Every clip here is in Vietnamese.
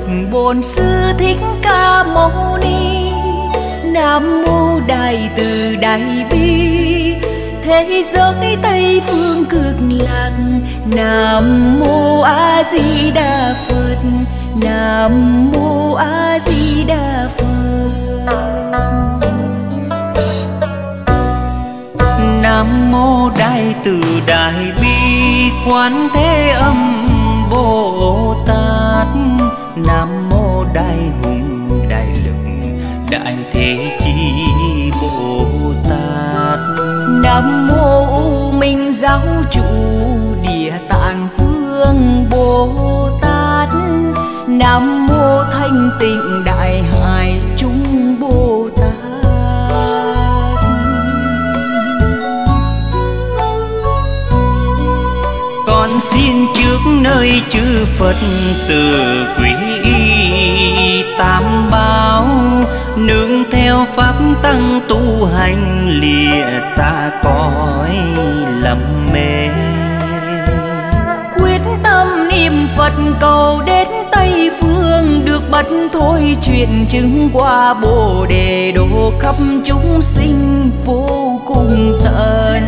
Bổn Sư Thích Ca Mâu Ni. Nam mô Đại Từ Đại Bi, thế giới Tây phương cực lạc. Nam mô A Di Đà Phật. Nam mô A Di Đà Phật. Nam mô Đại Từ Đại Bi Quán Thế Âm Bồ Tát. Nam mô Đại Hùng Đại Lực Đại Thế Chí Bồ Tát. Nam mô U Minh Giáo Chủ Địa Tạng Vương Bồ Tát. Nam mô Thanh Tịnh Đại Hải Chúng Bồ Tát. Con xin trước nơi chư Phật từ quý y tam bảo, nương theo pháp tăng tu hành lìa xa cõi lầm mê. Quyết tâm niệm Phật cầu đến Tây phương, được bật thôi chuyện chứng qua Bồ Đề, độ khắp chúng sinh vô cùng tận.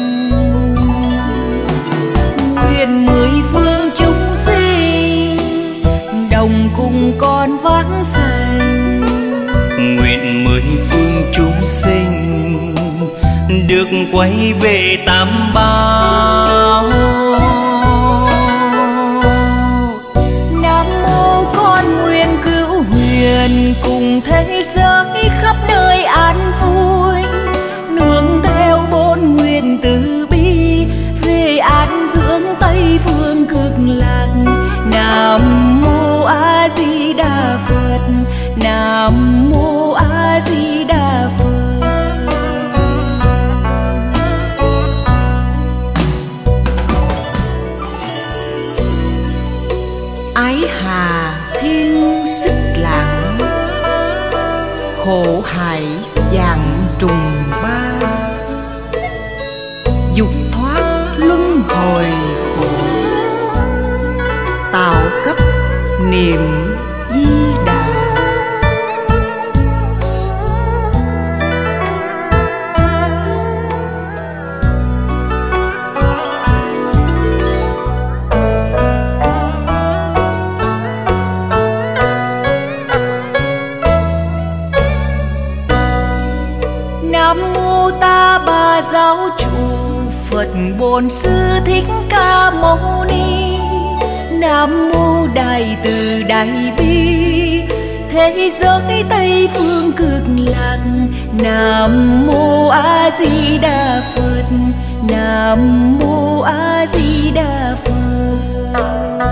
Nguyện mười phương chúng sinh đồng cùng con vãng sanh. Nguyện mười phương chúng sinh được quay về tam bảo. Nam mô con nguyện cứu huyền cùng thế giới khắp nơi an vui, nương theo bốn nguyện từ bi về an dưỡng Tây phương cực lạc. Nam mô A Di Đà Phật. Nam mô A Di Đà Phật. Ái hà thiên xích lãng, khổ hải vạn trùng ba. Dục thoát luân hồi khổ, tạo cấp niệm Di Đà. Nam mô Ta Bà Giáo Chủ Phật Bổn Sư Thích Ca Mâu Ni. Nam mô Đại Từ Đại Bi, thế giới Tây phương cực lạc. Nam mô A Di Đà Phật. Nam mô A Di Đà Phật.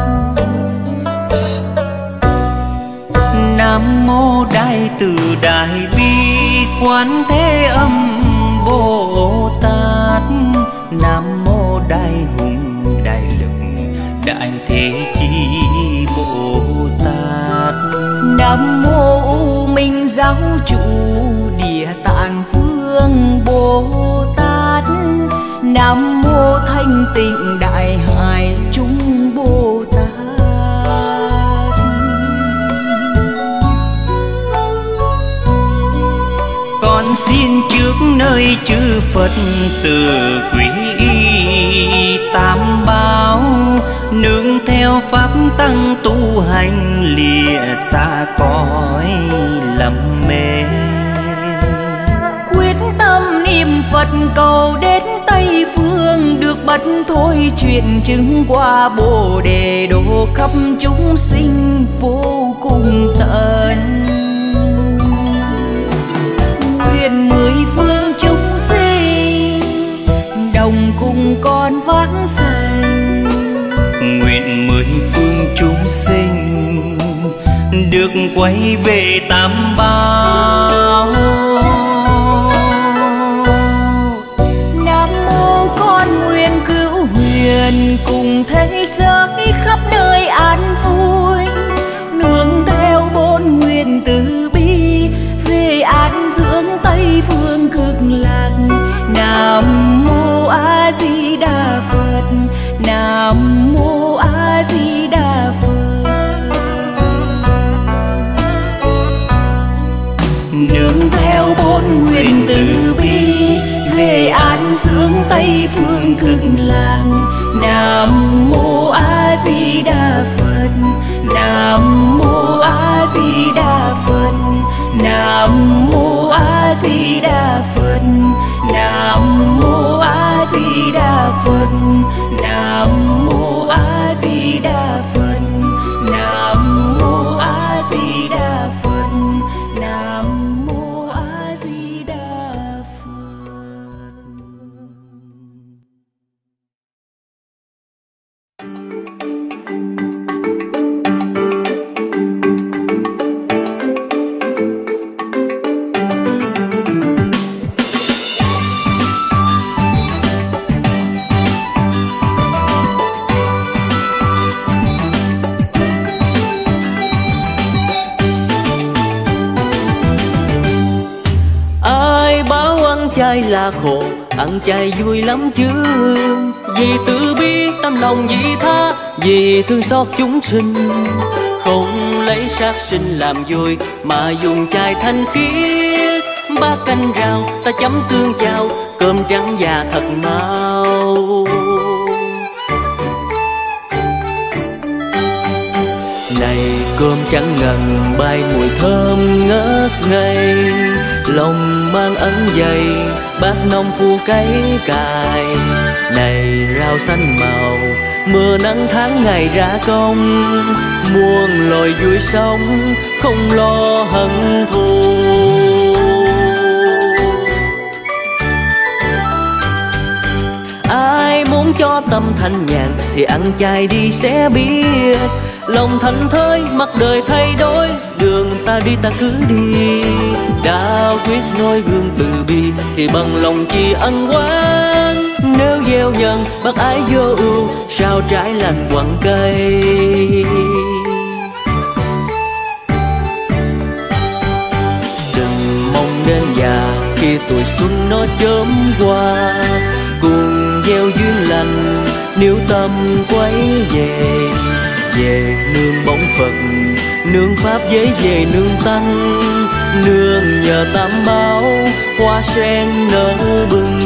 Nam mô Đại Từ Đại Bi Quán Thế Âm Bồ Tát. Nam mô Đại Hùng Đại Lực Đại Thế Chí Bồ Tát. Nam mô U Minh Giáo Chủ Địa Tạng Vương Bồ Tát. Nam mô Thanh Tịnh Đại Hải Chúng Bồ Tát. Con xin trước nơi chư Phật từ quý y tam bảo, nương theo pháp tăng tu hành lìa xa cõi lầm mê. Quyết tâm niệm Phật cầu đến Tây phương, được bật thôi chuyện chứng qua Bồ Đề, độ khắp chúng sinh vô cùng tận. Nguyện mười phương chúng sinh đồng cùng con vãng sanh. Nguyện mười phương chúng sinh được quay về tam bảo. Nam mô con nguyện cứu huyền cùng thế giới khắp nơi an vui, nương theo bốn nguyện từ bi về an dưỡng Tây phương cực lạc. Nam mô A Di Đà Phật. Nam mô A Di Đà Phật. nguyện từ bi về an dưỡng Tây phương Cực Lạc. Nam mô A Di Đà Phật. Nam mô A Di Đà Phật. Nam mô A Di Đà Phật. Nam mô A Di Đà Phật. Nam mô A Di Đà Phật. Nam mô A Di Đà Phật. Nam mô A Di Đà Phật. Chay là khổ, ăn chay vui lắm chứ. Vì từ bi tâm lòng vị tha, vì thương xót chúng sinh. Không lấy sát sinh làm vui, mà dùng chay thanh khiết. Bát canh rau ta chấm tương chao, cơm trắng và thật mau. Này cơm trắng ngần bay mùi thơm ngất ngây, lòng mang ấn dày bát nông phu cấy cài. Này rau xanh màu mưa nắng tháng ngày ra công, muôn loài vui sống không lo hận thù. Ai muốn cho tâm thanh nhàn thì ăn chay đi sẽ biết. Lòng thành thơi mặt đời thay đổi, đường ta đi ta cứ đi. Đã quyết noi gương từ bi thì bằng lòng tri ân oán. Nếu gieo nhân bác ái vô ưu, sao trái lành quặng cây. Đừng mong đến già khi tuổi xuân nó chớm qua, cùng gieo duyên lành nếu tâm quay về. Về nương bóng Phật, nương Pháp giới về nương Tăng, nương nhờ Tam Bảo hoa sen nở bừng.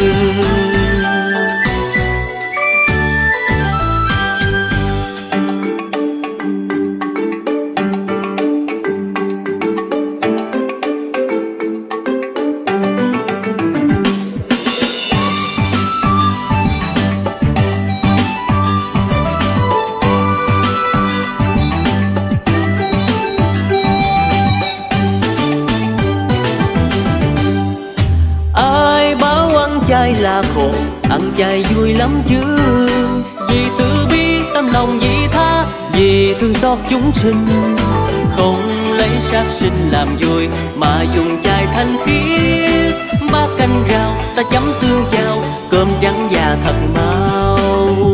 Chay là khổ, ăn chay vui lắm chứ. Vì từ bi tâm lòng vị tha, vì thương xót chúng sinh. Không lấy sát sinh làm vui, mà dùng chay thanh khiết. Bát canh rau ta chấm tương chao, cơm trắng và thật mau.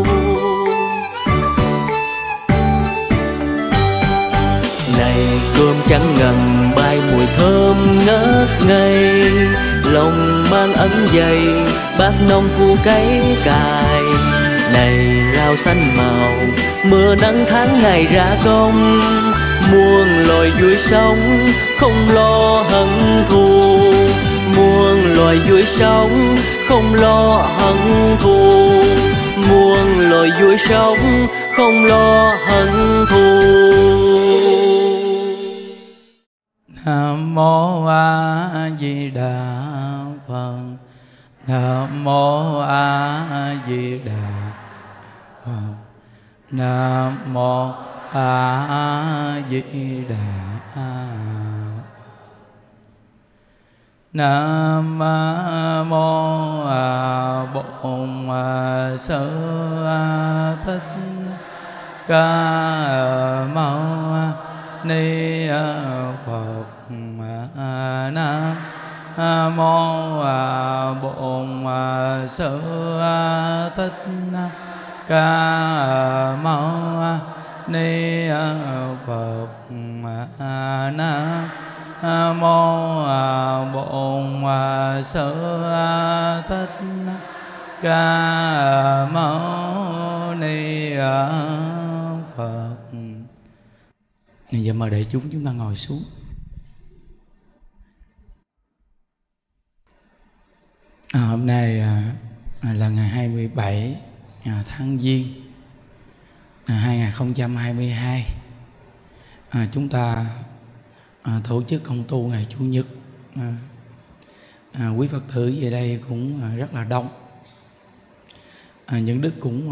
Này cơm trắng ngần bay mùi thơm ngất ngây, lòng mang ấn dày bát nông phu cấy cài. Này rau xanh màu mưa nắng tháng ngày ra công, muôn loài vui sống không lo hận thù. Muôn loài vui sống không lo hận thù. Muôn loài vui sống không lo hận thù. Nam mô A Di Đà Phật. Nam mô A Di Đà Phật. Nam mô A Di Đà Phật. Nam mô Bổn Sư Thích Ca Mâu Ni Phật. Nam mô Bổn Sư Thích Ca Mâu Ni Phật. Nam mô Bổn Sư Thích Ca Mâu Ni Phật. Bây giờ mời đại chúng ta ngồi xuống. Hôm nay là ngày 27 tháng Giêng 2022. Chúng ta tổ chức công tu ngày Chủ nhật. Quý Phật tử về đây cũng rất là đông. Những đức cũng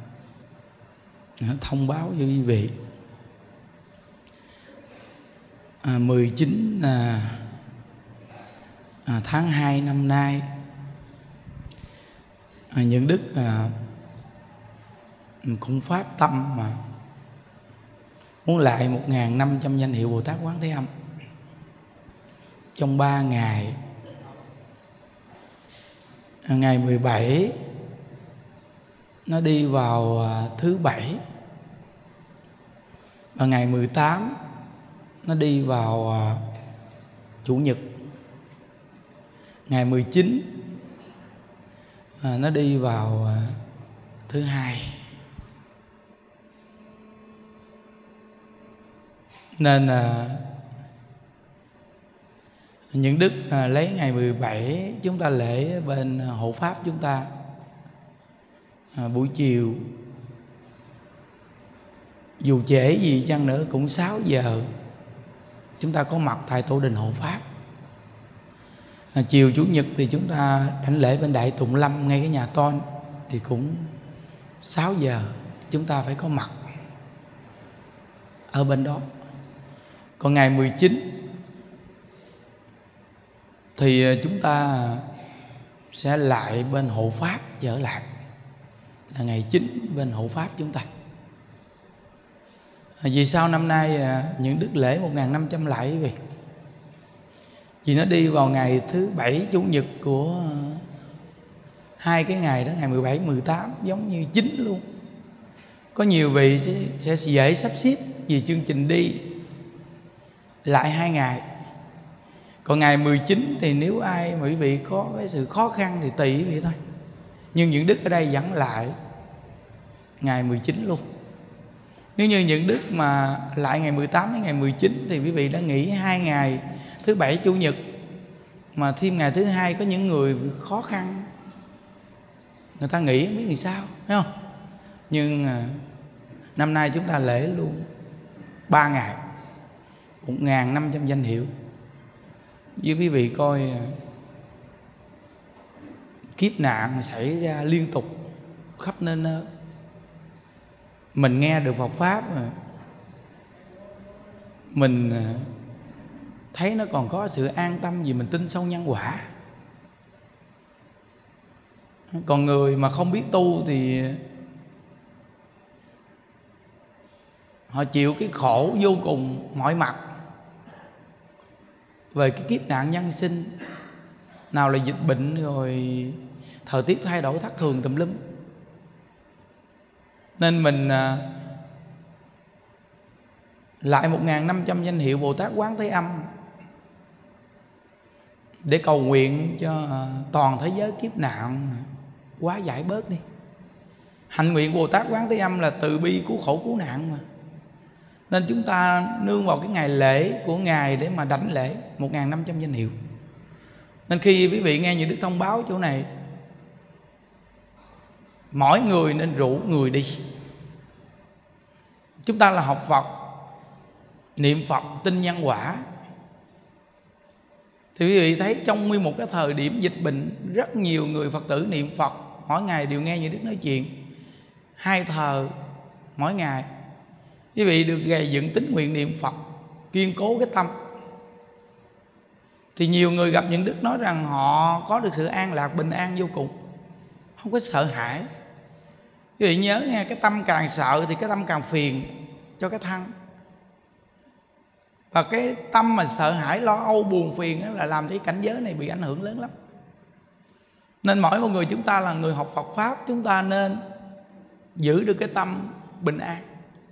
thông báo cho quý vị 19 tháng 2 năm nay, những đức cũng phát tâm mà muốn lại 1.500 danh hiệu Bồ Tát Quán Thế Âm trong 3 ngày. Ngày 17 nó đi vào thứ Bảy, và ngày 18 nó đi vào Chủ nhật. Ngày 19 nó đi vào thứ Hai. Nên những đức lấy ngày 17 chúng ta lễ bên hộ pháp chúng ta. Buổi chiều dù trễ gì chăng nữa cũng 6 giờ chúng ta có mặt tại tổ đình hộ pháp. Chiều Chủ nhật thì chúng ta đảnh lễ bên Đại Tùng Lâm ngay cái nhà Tôn, thì cũng 6 giờ chúng ta phải có mặt ở bên đó. Còn ngày 19 thì chúng ta sẽ lại bên hộ pháp trở lại, là ngày 9 bên hộ pháp chúng ta. Vì sao năm nay những đức lễ 1.500 lại vậy? Vì nó đi vào ngày thứ Bảy Chủ nhật của hai cái ngày đó, ngày 17, 18 giống như 9 luôn. Có nhiều vị sẽ dễ sắp xếp vì chương trình đi lại 2 ngày. Còn ngày 19 thì nếu ai mà quý vị có cái sự khó khăn thì tùy quý vị thôi. Nhưng những đức ở đây dẫn lại ngày 19 luôn. Nếu như những đức mà lại ngày 18 đến ngày 19 thì quý vị đã nghỉ 2 ngày, thứ Bảy Chủ nhật, mà thêm ngày thứ Hai có những người khó khăn người ta nghỉ không biết làm sao, thấy không? Nhưng năm nay chúng ta lễ luôn 3 ngày 1.500 danh hiệu. Với quý vị coi kiếp nạn xảy ra liên tục khắp nơi nơi. Mình nghe được Phật Pháp mà mình thấy nó còn có sự an tâm vì mình tin sâu nhân quả. Còn người mà không biết tu thì họ chịu cái khổ vô cùng mọi mặt về cái kiếp nạn nhân sinh. Nào là dịch bệnh, rồi thời tiết thay đổi thất thường tùm lum. Nên mình lại 1.500 danh hiệu Bồ Tát Quán Thế Âm để cầu nguyện cho toàn thế giới kiếp nạn quá giải bớt đi. Hạnh nguyện Bồ Tát Quán Thế Âm là từ bi cứu khổ cứu nạn mà. Nên chúng ta nương vào cái ngày lễ của Ngài để mà đảnh lễ 1.500 danh hiệu. Nên khi quý vị nghe những đức thông báo chỗ này, mỗi người nên rủ người đi. Chúng ta là học Phật, niệm Phật, tin nhân quả. Thì quý vị thấy trong nguyên một cái thời điểm dịch bệnh, rất nhiều người Phật tử niệm Phật mỗi ngày đều nghe những đức nói chuyện 2 thờ mỗi ngày. Quý vị được gầy dựng tín nguyện niệm Phật, kiên cố cái tâm. Thì nhiều người gặp những đức nói rằng họ có được sự an lạc, bình an vô cùng, không có sợ hãi. Quý vị nhớ nghe, cái tâm càng sợ thì cái tâm càng phiền cho cái thân. Và cái tâm mà sợ hãi, lo âu, buồn phiền là làm cho cái cảnh giới này bị ảnh hưởng lớn lắm. Nên mỗi một người chúng ta là người học Phật Pháp, chúng ta nên giữ được cái tâm bình an.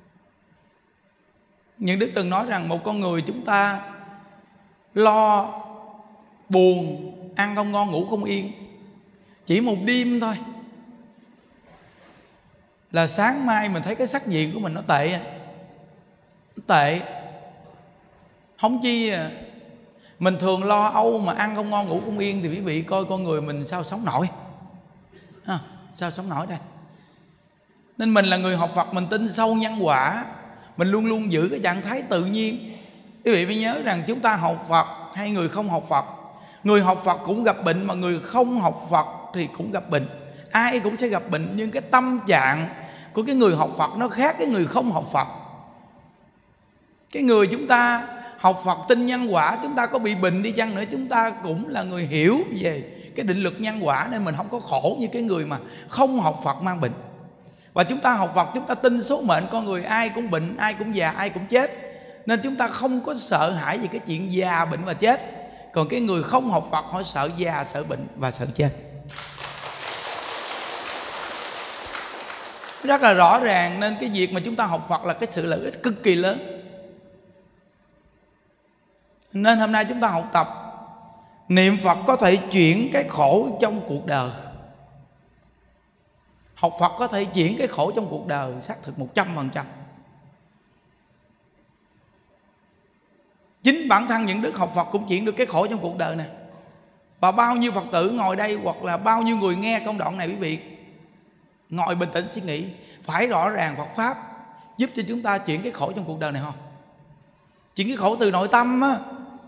Những đức từng nói rằng một con người chúng ta lo, buồn, ăn không ngon, ngủ không yên, chỉ một đêm thôi là sáng mai mình thấy cái sắc diện của mình nó tệ. Không chi Mình thường lo âu mà ăn không ngon ngủ không yên thì quý vị coi con người mình sao sống nổi sao sống nổi đây. Nên mình là người học Phật, mình tin sâu nhân quả, mình luôn luôn giữ cái trạng thái tự nhiên. Quý vị phải nhớ rằng chúng ta học Phật hay người không học Phật, người học Phật cũng gặp bệnh, mà người không học Phật thì cũng gặp bệnh. Ai cũng sẽ gặp bệnh, nhưng cái tâm trạng của cái người học Phật nó khác cái người không học Phật. Cái người chúng ta học Phật tin nhân quả, chúng ta có bị bệnh đi chăng nữa, chúng ta cũng là người hiểu về cái định luật nhân quả, nên mình không có khổ như cái người mà không học Phật mang bệnh. Và chúng ta học Phật, chúng ta tin số mệnh con người ai cũng bệnh, ai cũng già, ai cũng chết, nên chúng ta không có sợ hãi về cái chuyện già, bệnh và chết. Còn cái người không học Phật họ sợ già, sợ bệnh và sợ chết. Rất là rõ ràng, nên cái việc mà chúng ta học Phật là cái sự lợi ích cực kỳ lớn. Nên hôm nay chúng ta học tập niệm Phật có thể chuyển cái khổ trong cuộc đời. Học Phật có thể chuyển cái khổ trong cuộc đời, xác thực 100%. Chính bản thân những đức học Phật cũng chuyển được cái khổ trong cuộc đời này. Và bao nhiêu Phật tử ngồi đây, hoặc là bao nhiêu người nghe công đoạn này, quý vị ngồi bình tĩnh suy nghĩ, phải rõ ràng Phật Pháp giúp cho chúng ta chuyển cái khổ trong cuộc đời này không? Chuyển cái khổ từ nội tâm á.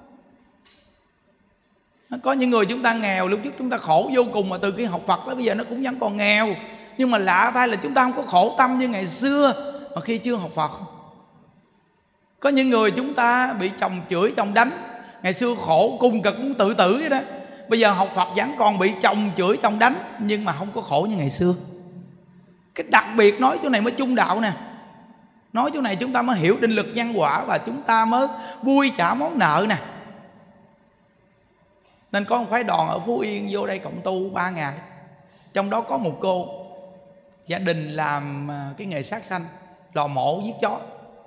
Có những người chúng ta nghèo, lúc trước chúng ta khổ vô cùng, mà từ khi học Phật tới bây giờ nó cũng vẫn còn nghèo. Nhưng mà lạ thay là chúng ta không có khổ tâm như ngày xưa mà khi chưa học Phật. Có những người chúng ta bị chồng chửi, chồng đánh, ngày xưa khổ cùng cực muốn tự tử vậy đó. Bây giờ học Phật vẫn còn bị chồng chửi, chồng đánh, nhưng mà không có khổ như ngày xưa. Cái đặc biệt nói chỗ này mới chung đạo nè. Nói chỗ này chúng ta mới hiểu định lực nhân quả, và chúng ta mới vui trả món nợ nè. Nên có một phái đoàn ở Phú Yên vô đây cộng tu 3 ngày. Trong đó có một cô gia đình làm cái nghề sát sanh, lò mổ giết chó.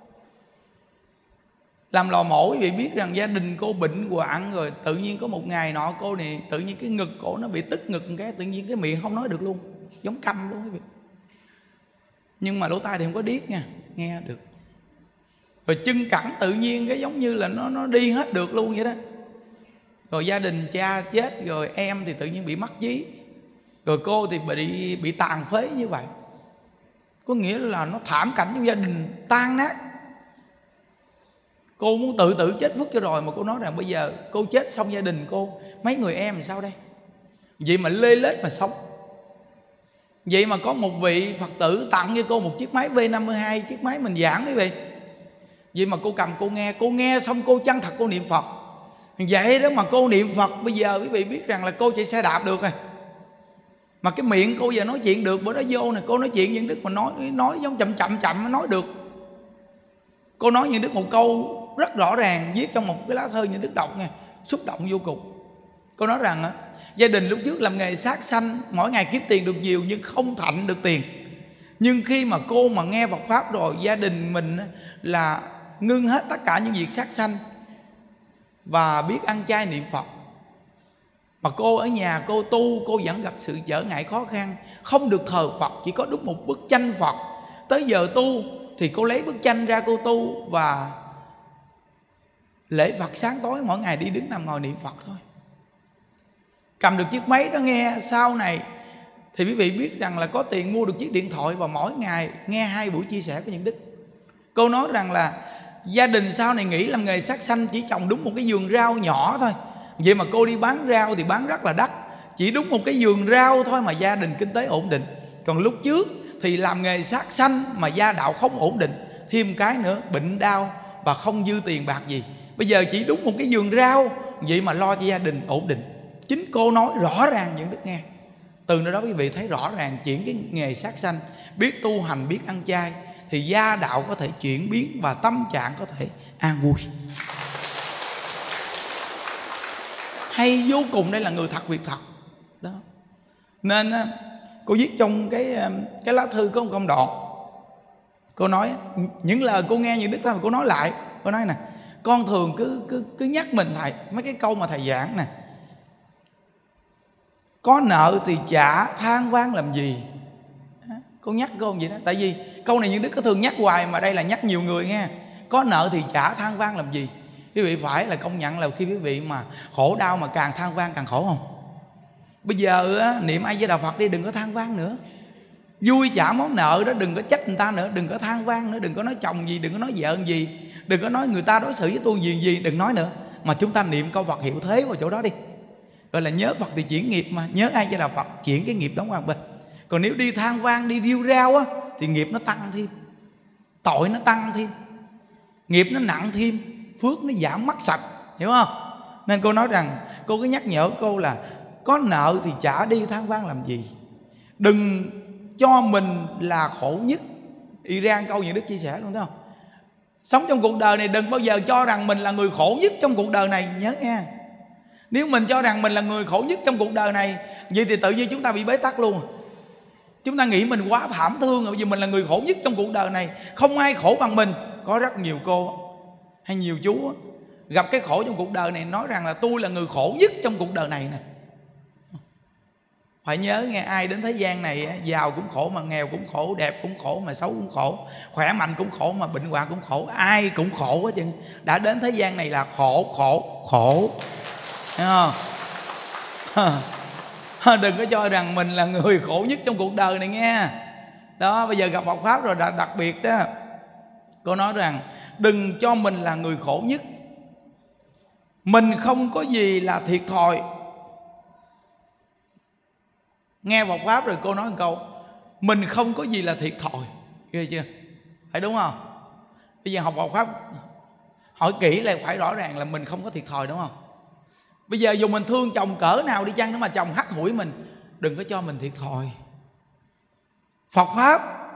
Làm lò mổ, quý vị biết rằng gia đình cô bệnh hoạn rồi. Tự nhiên có một ngày nọ cô này tự nhiên cái ngực cổ nó bị tức ngực một cái, tự nhiên cái miệng không nói được luôn, giống câm luôn quý vị. Nhưng mà lỗ tai thì không có điếc nha, nghe được. Rồi chân cẳng tự nhiên cái giống như là nó đi hết được luôn vậy đó. Rồi gia đình cha chết, rồi em thì tự nhiên bị mất trí, rồi cô thì bị tàn phế như vậy. Có nghĩa là nó thảm cảnh trong gia đình tan nát. Cô muốn tự tử chết phước cho rồi, mà cô nói rằng bây giờ cô chết xong gia đình cô, mấy người em làm sao đây? Vậy mà lê lết mà sống. Vậy mà có một vị Phật tử tặng cho cô một chiếc máy V52, chiếc máy mình giảng quý vị. Vậy mà cô cầm cô nghe xong cô chân thật cô niệm Phật. Vậy đó mà cô niệm Phật, bây giờ quý vị biết rằng là cô chạy xe đạp được rồi. Mà cái miệng cô giờ nói chuyện được, bữa đó vô này cô nói chuyện những đức mà nói giống chậm nói được. Cô nói những đức một câu rất rõ ràng, viết trong một cái lá thơ những đức đọc nha, xúc động vô cùng. Cô nói rằng gia đình lúc trước làm nghề sát sanh, mỗi ngày kiếm tiền được nhiều nhưng không thạnh được tiền. Nhưng khi mà cô mà nghe Phật Pháp rồi, gia đình mình là ngưng hết tất cả những việc sát sanh và biết ăn chay niệm Phật. Mà cô ở nhà cô tu, cô vẫn gặp sự trở ngại khó khăn, không được thờ Phật, chỉ có đúc một bức tranh Phật. Tới giờ tu thì cô lấy bức tranh ra cô tu, và lễ Phật sáng tối mỗi ngày đi đứng nằm ngồi niệm Phật thôi. Cầm được chiếc máy đó nghe. Sau này thì quý vị biết rằng là có tiền mua được chiếc điện thoại, và mỗi ngày nghe 2 buổi chia sẻ của những đức. Cô nói rằng là gia đình sau này nghĩ làm nghề sát sanh chỉ trồng đúng một cái vườn rau nhỏ thôi. Vậy mà cô đi bán rau thì bán rất là đắt, chỉ đúng một cái vườn rau thôi mà gia đình kinh tế ổn định. Còn lúc trước thì làm nghề sát sanh mà gia đạo không ổn định, thêm cái nữa bệnh đau và không dư tiền bạc gì. Bây giờ chỉ đúng một cái vườn rau, vậy mà lo cho gia đình ổn định. Chính cô nói rõ ràng những đức nghe. Từ nơi đó quý vị thấy rõ ràng chuyển cái nghề sát sanh, biết tu hành, biết ăn chay, thì gia đạo có thể chuyển biến và tâm trạng có thể an vui. Hay vô cùng, đây là người thật việc thật đó. Nên cô viết trong cái lá thư có một công đoạn. Cô nói những lời cô nghe những đức thôi mà cô nói lại. Cô nói nè, con thường cứ nhắc mình thầy mấy cái câu mà thầy giảng nè: có nợ thì trả, than vang làm gì. Cô nhắc cô vậy đó. Tại vì câu này những đức có thường nhắc hoài, mà đây là nhắc nhiều người nghe. Có nợ thì trả, than vang làm gì. Quý vị phải là công nhận là khi quý vị mà khổ đau mà càng than vang càng khổ không? Bây giờ á, niệm A Di Đà Phật đi, đừng có than vang nữa. Vui trả món nợ đó, đừng có trách người ta nữa, đừng có than vang nữa, đừng có nói chồng gì, đừng có nói vợ gì, đừng có nói người ta đối xử với tôi gì, đừng nói nữa. Mà chúng ta niệm câu Phật hiệu thế vào chỗ đó đi. Gọi là nhớ Phật thì chuyển nghiệp mà, nhớ A Di Đà Phật chuyển cái nghiệp đó qua một bên. Còn nếu đi than vang, đi riêu rao á, thì nghiệp nó tăng thêm, tội nó tăng thêm, nghiệp nó nặng thêm, phước nó giảm mất sạch, hiểu không? Nên cô nói rằng, cô cứ nhắc nhở cô là có nợ thì trả đi, than vang làm gì. Đừng cho mình là khổ nhất. Iran câu những Đức chia sẻ luôn, thấy không? Sống trong cuộc đời này đừng bao giờ cho rằng mình là người khổ nhất trong cuộc đời này, nhớ nha. Nếu mình cho rằng mình là người khổ nhất trong cuộc đời này, vậy thì tự nhiên chúng ta bị bế tắc luôn. Chúng ta nghĩ mình quá thảm thương rồi, vì mình là người khổ nhất trong cuộc đời này, không ai khổ bằng mình. Có rất nhiều cô hay nhiều chú gặp cái khổ trong cuộc đời này, nói rằng là tôi là người khổ nhất trong cuộc đời này nè. Phải nhớ nghe, ai đến thế gian này giàu cũng khổ, mà nghèo cũng khổ, đẹp cũng khổ, mà xấu cũng khổ, khỏe mạnh cũng khổ, mà bệnh hoạn cũng khổ, ai cũng khổ hết trơn. Đã đến thế gian này là khổ, thấy không? Đừng có cho rằng mình là người khổ nhất trong cuộc đời này nghe. Đó, bây giờ gặp Phật Pháp rồi đặc biệt đó, cô nói rằng đừng cho mình là người khổ nhất. Mình không có gì là thiệt thòi. Nghe Phật Pháp rồi cô nói một câu, mình không có gì là thiệt thòi, ghê chưa? Phải đúng không? Bây giờ học Phật Pháp hỏi kỹ là phải rõ ràng là mình không có thiệt thòi, đúng không? Bây giờ dù mình thương chồng cỡ nào đi chăng nữa mà chồng hắt hủi mình, đừng có cho mình thiệt thòi. Phật Pháp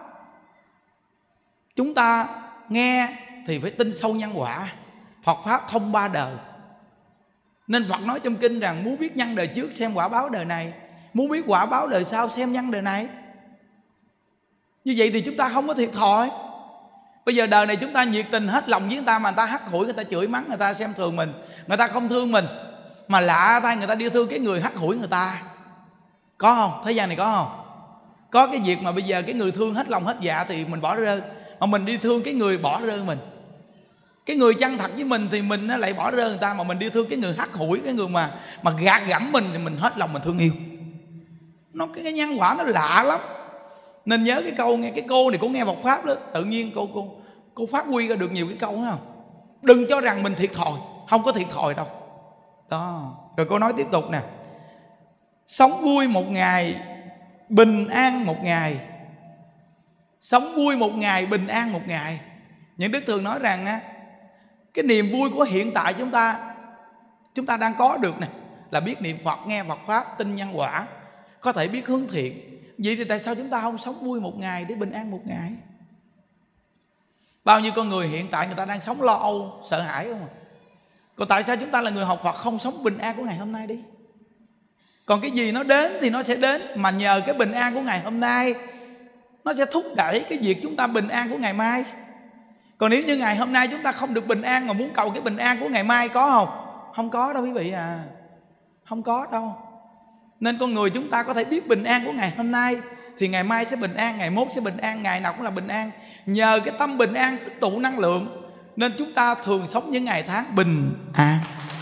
chúng ta nghe thì phải tin sâu nhân quả. Phật Pháp thông ba đời. Nên Phật nói trong kinh rằng muốn biết nhân đời trước xem quả báo đời này, muốn biết quả báo đời sau xem nhân đời này. Như vậy thì chúng ta không có thiệt thòi. Bây giờ đời này chúng ta nhiệt tình hết lòng với người ta, mà người ta hắt hủi, người ta chửi mắng, người ta xem thường mình, người ta không thương mình, mà lạ thay người ta đi thương cái người hắt hủi người ta. Có không? Thế gian này có không? Có cái việc mà bây giờ cái người thương hết lòng hết dạ thì mình bỏ rơi, mà mình đi thương cái người bỏ rơi mình. Cái người chân thật với mình thì mình lại bỏ rơi người ta, mà mình đi thương cái người hắt hủi, cái người mà gạt gẫm mình thì mình hết lòng mình thương yêu. Nó cái nhân quả nó lạ lắm. Nên nhớ cái câu, nghe cái cô này, cô nghe Phật Pháp đó, tự nhiên cô phát huy ra được nhiều cái câu, thấy không? Đừng cho rằng mình thiệt thòi, không có thiệt thòi đâu. Đó. Rồi cô nói tiếp tục nè, sống vui một ngày, bình an một ngày. Sống vui một ngày, bình an một ngày. Những Đức thường nói rằng á, cái niềm vui của hiện tại chúng ta đang có được nè, là biết niệm Phật, nghe Phật Pháp, tin nhân quả, có thể biết hướng thiện. Vậy thì tại sao chúng ta không sống vui một ngày để bình an một ngày? Bao nhiêu con người hiện tại người ta đang sống lo âu, sợ hãi không à? Còn tại sao chúng ta là người học Phật không sống bình an của ngày hôm nay đi? Còn cái gì nó đến thì nó sẽ đến, mà nhờ cái bình an của ngày hôm nay nó sẽ thúc đẩy cái việc chúng ta bình an của ngày mai. Còn nếu như ngày hôm nay chúng ta không được bình an mà muốn cầu cái bình an của ngày mai, có không? Không có đâu quý vị à, không có đâu. Nên con người chúng ta có thể biết bình an của ngày hôm nay thì ngày mai sẽ bình an, ngày mốt sẽ bình an, ngày nào cũng là bình an. Nhờ cái tâm bình an tích tụ năng lượng, nên chúng ta thường sống những ngày tháng bình an.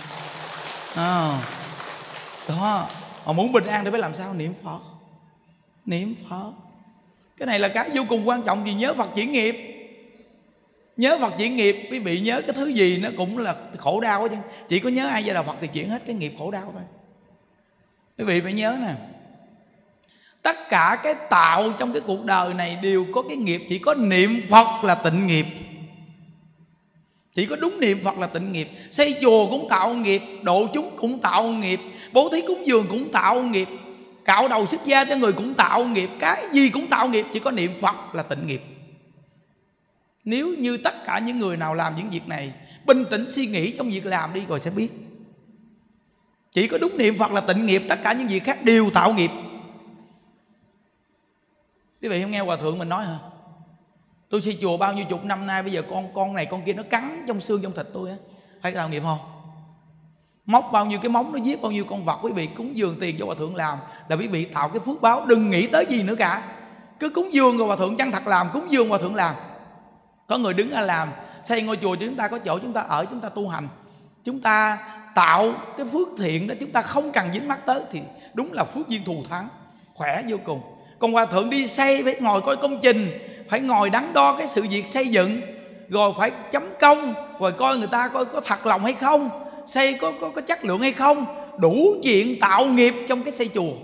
Đó, mà muốn bình an thì phải làm sao? Niệm Phật. Niệm Phật. Cái này là cái vô cùng quan trọng. Vì nhớ Phật chuyển nghiệp. Nhớ Phật chuyển nghiệp, quý vị nhớ cái thứ gì nó cũng là khổ đau hết. Chỉ có nhớ A Di Đà Phật thì chuyển hết cái nghiệp khổ đau thôi. Quý vị phải nhớ nè, tất cả cái tạo trong cái cuộc đời này đều có cái nghiệp. Chỉ có niệm Phật là tịnh nghiệp. Chỉ có đúng niệm Phật là tịnh nghiệp. Xây chùa cũng tạo nghiệp, độ chúng cũng tạo nghiệp, bố thí cúng dường cũng tạo nghiệp, cạo đầu xuất gia cho người cũng tạo nghiệp. Cái gì cũng tạo nghiệp, chỉ có niệm Phật là tịnh nghiệp. Nếu như tất cả những người nào làm những việc này bình tĩnh suy nghĩ trong việc làm đi rồi sẽ biết. Chỉ có đúng niệm Phật là tịnh nghiệp, tất cả những việc khác đều tạo nghiệp. Quý vị không nghe Hòa Thượng mình nói hả? Tôi xây chùa bao nhiêu chục năm nay, bây giờ con này con kia nó cắn trong xương trong thịt tôi á, phải tạo nghiệp không? Móc bao nhiêu cái móng, nó giết bao nhiêu con vật, quý vị cúng dường tiền cho Hòa Thượng làm là quý vị tạo cái phước báo. Đừng nghĩ tới gì nữa cả, cứ cúng dường rồi Hòa Thượng chân thật làm, cúng dường Hòa Thượng làm. Có người đứng ra làm, xây ngôi chùa cho chúng ta, có chỗ chúng ta ở, chúng ta tu hành. chúng ta tạo cái phước thiện đó, chúng ta không cần dính mắc tới, thì đúng là phước duyên thù thắng, khỏe vô cùng. Còn hòa thượng đi xây phải ngồi coi công trình, phải ngồi đắn đo cái sự việc xây dựng, rồi phải chấm công, rồi coi người ta coi có thật lòng hay không, xây có chất lượng hay không, đủ chuyện tạo nghiệp trong cái xây chùa,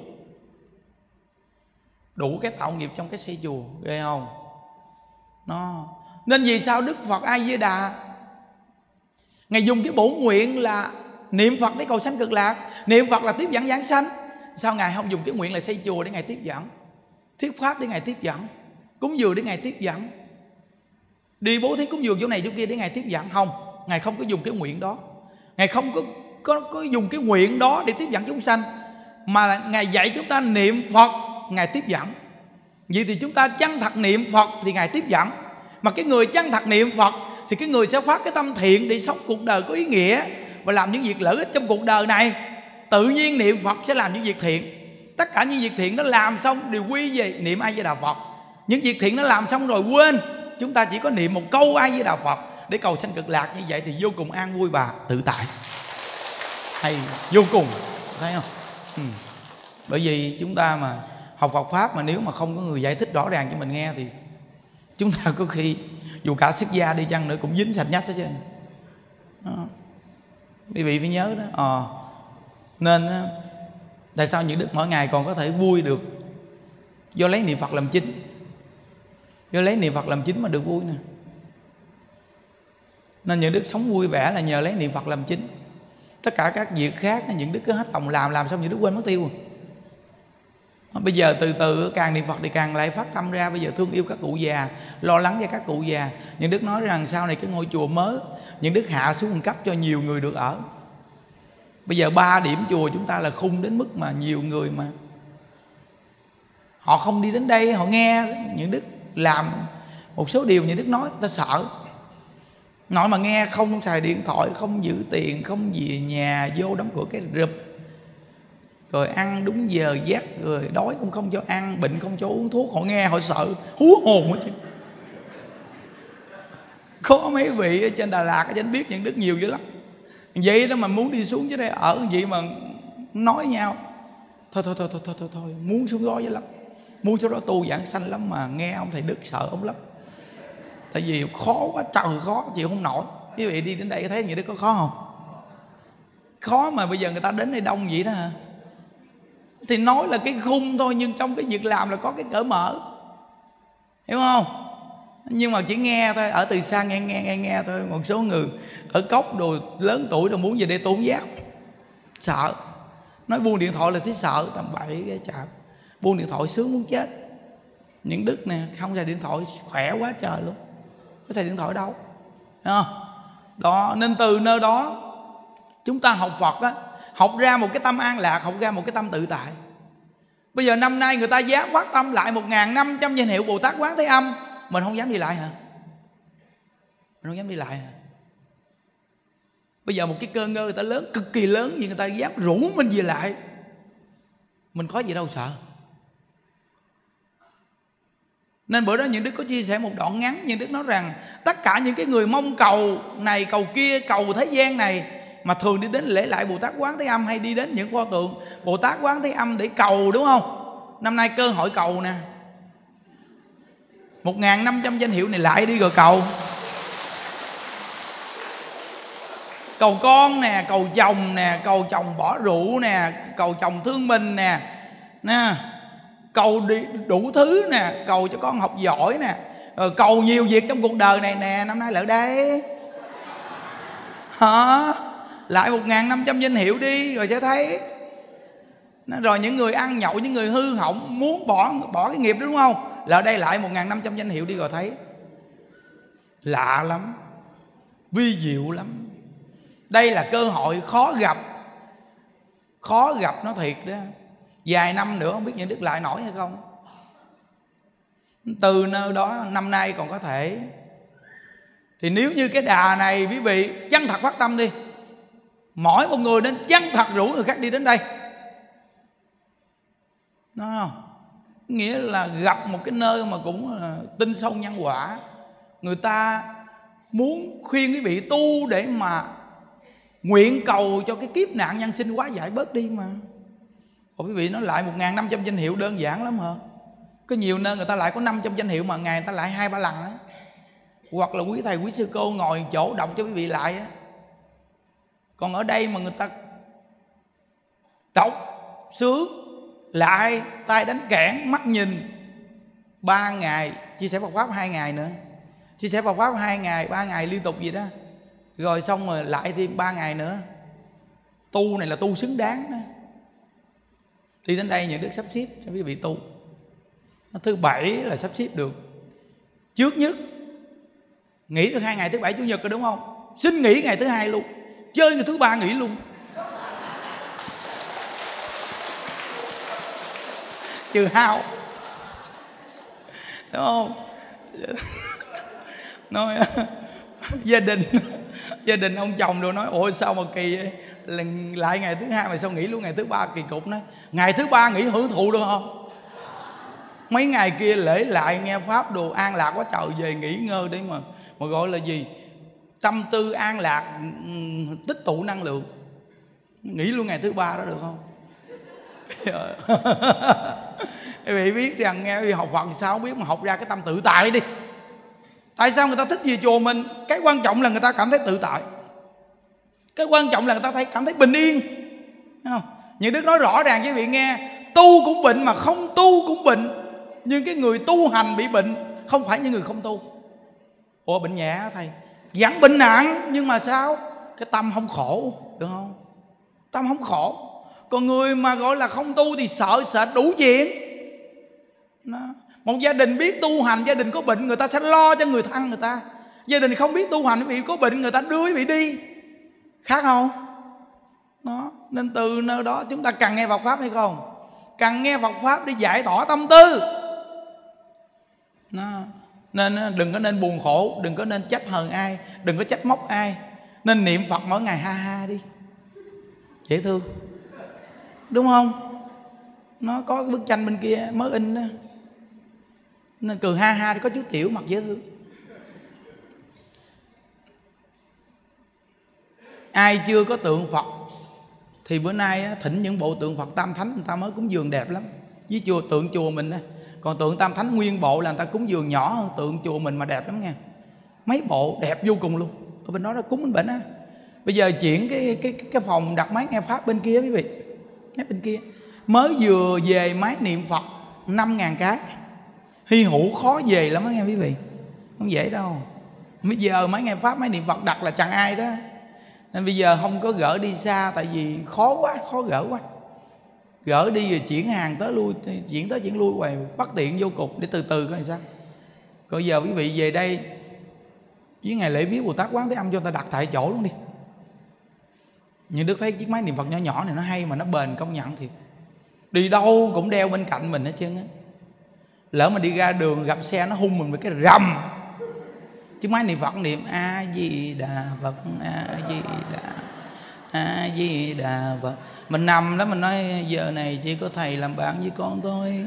đủ cái tạo nghiệp trong cái xây chùa, ghê không? Nó nên vì sao Đức Phật A Di Đà Ngài dùng cái bổn nguyện là niệm Phật để cầu sanh cực lạc, niệm Phật là tiếp dẫn giảng sanh. Sao Ngài không dùng cái nguyện là xây chùa để Ngài tiếp dẫn, thuyết pháp để Ngài tiếp dẫn, cúng dường để Ngài tiếp dẫn, đi bố thí cúng dường chỗ này chỗ kia để Ngài tiếp dẫn? Không, Ngài không có dùng cái nguyện đó. Ngài không có dùng cái nguyện đó để tiếp dẫn chúng sanh, mà Ngài dạy chúng ta niệm Phật, Ngài tiếp dẫn. Vậy thì chúng ta chân thật niệm Phật thì Ngài tiếp dẫn. Mà cái người chân thật niệm Phật thì cái người sẽ phát cái tâm thiện để sống cuộc đời có ý nghĩa và làm những việc lợi ích trong cuộc đời này. Tự nhiên niệm Phật sẽ làm những việc thiện. Tất cả những việc thiện nó làm xong đều quy về niệm A Di Đà Phật. Những việc thiện nó làm xong rồi quên, chúng ta chỉ có niệm một câu A Di Đà Phật để cầu sanh cực lạc. Như vậy thì vô cùng an vui và tự tại, hay vô cùng, thấy không? Bởi vì chúng ta mà học Phật Pháp mà nếu mà không có người giải thích rõ ràng cho mình nghe thì chúng ta có khi dù cả xuất gia đi chăng nữa cũng dính sạch nhách hết trơn. Quý vị phải nhớ đó. Nên tại sao những đức mỗi ngày còn có thể vui được? Do lấy niệm Phật làm chính. Do lấy niệm Phật làm chính mà được vui nè. Nên những đức sống vui vẻ là nhờ lấy niệm Phật làm chính. Tất cả các việc khác những đức cứ hết lòng làm xong những đức quên mất tiêu. Bây giờ từ từ càng niệm Phật thì càng lại phát tâm ra. Bây giờ thương yêu các cụ già, lo lắng cho các cụ già. Những đức nói rằng sau này cái ngôi chùa mới những đức hạ xuống một cấp cho nhiều người được ở. Bây giờ 3 điểm chùa chúng ta là khung đến mức mà nhiều người mà họ không đi đến đây, họ nghe những đức làm một số điều những đức nói, ta sợ. Nói mà nghe không xài điện thoại, không giữ tiền, không về nhà, vô đóng cửa cái rụp, rồi ăn đúng giờ giấc, rồi đói cũng không cho ăn, bệnh không cho uống thuốc. Họ nghe họ sợ hú hồn hết chứ. Có mấy vị ở trên Đà Lạt ở trên biết những đức nhiều dữ lắm. Vậy đó mà muốn đi xuống dưới đây ở vậy mà nói nhau thôi muốn xuống đó dữ lắm, muốn xuống đó tu giảng sanh lắm, mà nghe ông thầy Đức sợ ông lắm. Tại vì khó quá, trời khó chịu không nổi. Quý vị đi đến đây có thấy những đức có khó không? Khó mà bây giờ người ta đến đây đông vậy đó hả? Thì nói là cái khung thôi, nhưng trong cái việc làm là có cái cỡ mở, hiểu không? Nhưng mà chỉ nghe thôi, ở từ xa nghe thôi. Một số người ở cốc đồ lớn tuổi đồ muốn về đây tôi không dám, sợ. Nói buông điện thoại là thấy sợ, tầm bậy cái chợ. Buông điện thoại sướng muốn chết. Những đức nè, không xài điện thoại khỏe quá trời luôn. Có xài điện thoại đâu, thấy không? Đó, nên từ nơi đó chúng ta học Phật á, học ra một cái tâm an lạc, học ra một cái tâm tự tại. Bây giờ năm nay người ta dám phát tâm lại 1.500 danh hiệu Bồ Tát Quán Thế Âm, mình không dám đi lại hả? Mình không dám đi lại hả? Bây giờ một cái cơ ngơ người ta lớn, cực kỳ lớn vì người ta dám rủ mình về lại, mình có gì đâu sợ. Nên bữa đó những đức có chia sẻ một đoạn ngắn. Những đức nói rằng tất cả những cái người mong cầu này cầu kia, cầu thế gian này, mà thường đi đến lễ lại Bồ Tát Quán Thế Âm hay đi đến những pho tượng Bồ Tát Quán Thế Âm để cầu, đúng không? Năm nay cơ hội cầu nè, 1.500 danh hiệu này lại đi rồi cầu. Cầu con nè, cầu chồng nè, cầu chồng bỏ rượu nè, cầu chồng thương mình nè, cầu đủ thứ nè, cầu cho con học giỏi nè, rồi cầu nhiều việc trong cuộc đời này nè. Năm nay lại đây hả? Lại 1.500 danh hiệu đi rồi sẽ thấy. Rồi những người ăn nhậu, những người hư hỏng muốn bỏ cái nghiệp đó, đúng không? Lại đây lại 1.500 danh hiệu đi rồi thấy. Lạ lắm, vi diệu lắm. Đây là cơ hội khó gặp. Khó gặp nó thiệt đó. Vài năm nữa không biết những đức lại nổi hay không. Từ nơi đó năm nay còn có thể. Thì nếu như cái đà này quý vị chân thật phát tâm đi, mỗi một người nên chân thật rủ người khác đi đến đây, đúng không? Nghĩa là gặp một cái nơi mà cũng là tinh sâu nhân quả. Người ta muốn khuyên quý vị tu để mà nguyện cầu cho cái kiếp nạn nhân sinh quá giải bớt đi mà. Ủa quý vị nói lại 1.500 danh hiệu đơn giản lắm hả? Có nhiều nơi người ta lại có 500 danh hiệu mà ngày người ta lại 2-3 lần á. Hoặc là quý thầy quý sư cô ngồi chỗ đọc cho quý vị lại á. Còn ở đây mà người ta đọc sướng lại, tay đánh kẽn, mắt nhìn 3 ngày, chia sẻ Phật Pháp 2 ngày nữa, chia sẻ Phật Pháp 2 ngày, 3 ngày liên tục gì đó, rồi xong rồi lại thêm 3 ngày nữa. Tu này là tu xứng đáng đó. Đi đến đây những đức sắp xếp cho quý vị tu. Thứ Bảy là sắp xếp được trước nhất, nghỉ được 2 ngày thứ Bảy Chủ nhật rồi đúng không? Xin nghỉ ngày thứ Hai luôn, chơi ngày thứ Ba nghỉ luôn. Trừ hao, đúng không? Nói gia đình ông chồng rồi nói ôi sao mà kỳ vậy? Lại ngày thứ Hai mà sao nghỉ luôn ngày thứ Ba, kỳ cục. Nói ngày thứ Ba nghỉ hưởng thụ được không? Mấy ngày kia lễ lại nghe pháp đồ an lạc quá trời, về nghỉ ngơi để mà gọi là gì, tâm tư an lạc, tích tụ năng lượng. Nghỉ luôn ngày thứ Ba đó được không? Quý vị biết rằng nghe học Phật sao không biết mà học ra cái tâm tự tại đi. Tại sao người ta thích về chùa mình? Cái quan trọng là người ta cảm thấy tự tại, cái quan trọng là người ta cảm thấy bình yên, thấy không? Những Đức nói rõ ràng với quý vị nghe, tu cũng bệnh mà không tu cũng bệnh. Nhưng cái người tu hành bị bệnh không phải như người không tu. Ủa bệnh nhẹ thầy, vẫn bệnh nặng nhưng mà sao? Cái tâm không khổ, được không? Tâm không khổ. Còn người mà gọi là không tu thì sợ sệt đủ chuyện đó. Một gia đình biết tu hành, gia đình có bệnh người ta sẽ lo cho người thân người ta. Gia đình không biết tu hành, bị có bệnh người ta đưa quý vị đi. Khác không? Đó. Nên từ nơi đó chúng ta cần nghe Phật Pháp hay không? Cần nghe Phật Pháp để giải tỏa tâm tư đó. Nên đừng có nên buồn khổ, đừng có nên trách hờn ai, đừng có trách móc ai. Nên niệm Phật mỗi ngày ha ha đi, dễ thương, đúng không? Nó có cái bức tranh bên kia mới in đó, nên cười ha ha thì có chú Tiểu mặt dễ thương. Ai chưa có tượng Phật thì bữa nay thỉnh những bộ tượng Phật Tam Thánh, người ta mới cúng dường đẹp lắm. Với tượng chùa mình. Còn tượng Tam Thánh nguyên bộ là người ta cúng dường nhỏ hơn tượng chùa mình mà đẹp lắm nha. Mấy bộ đẹp vô cùng luôn. Ở bên đó nó cúng bên bệnh á. Bây giờ chuyển cái phòng đặt máy nghe Pháp bên kia quý vị, ngay bên kia mới vừa về máy niệm Phật 5.000 cái. Hy hữu khó về lắm đó nghe quý vị, không dễ đâu. Bây giờ máy nghe Pháp, máy niệm Phật đặt là chẳng ai đó. Nên bây giờ không có gỡ đi xa, tại vì khó quá, khó gỡ quá. Gỡ đi rồi chuyển hàng tới lui, chuyển tới chuyển lui hoài bất tiện vô cục, để từ từ coi sao. Còn giờ quý vị về đây với ngày lễ viếng Bồ Tát Quán Thế Âm cho người ta đặt tại chỗ luôn đi. Nhưng Đức thấy chiếc máy niệm Phật nhỏ nhỏ này nó hay mà nó bền, công nhận thiệt. Đi đâu cũng đeo bên cạnh mình hết trơn á. Lỡ mà đi ra đường gặp xe nó hung mình với cái rầm. Chiếc máy niệm Phật niệm A Di Đà Phật, A Di Đà, A Di Đà Phật. Mình nằm đó mình nói giờ này chỉ có thầy làm bạn với con thôi.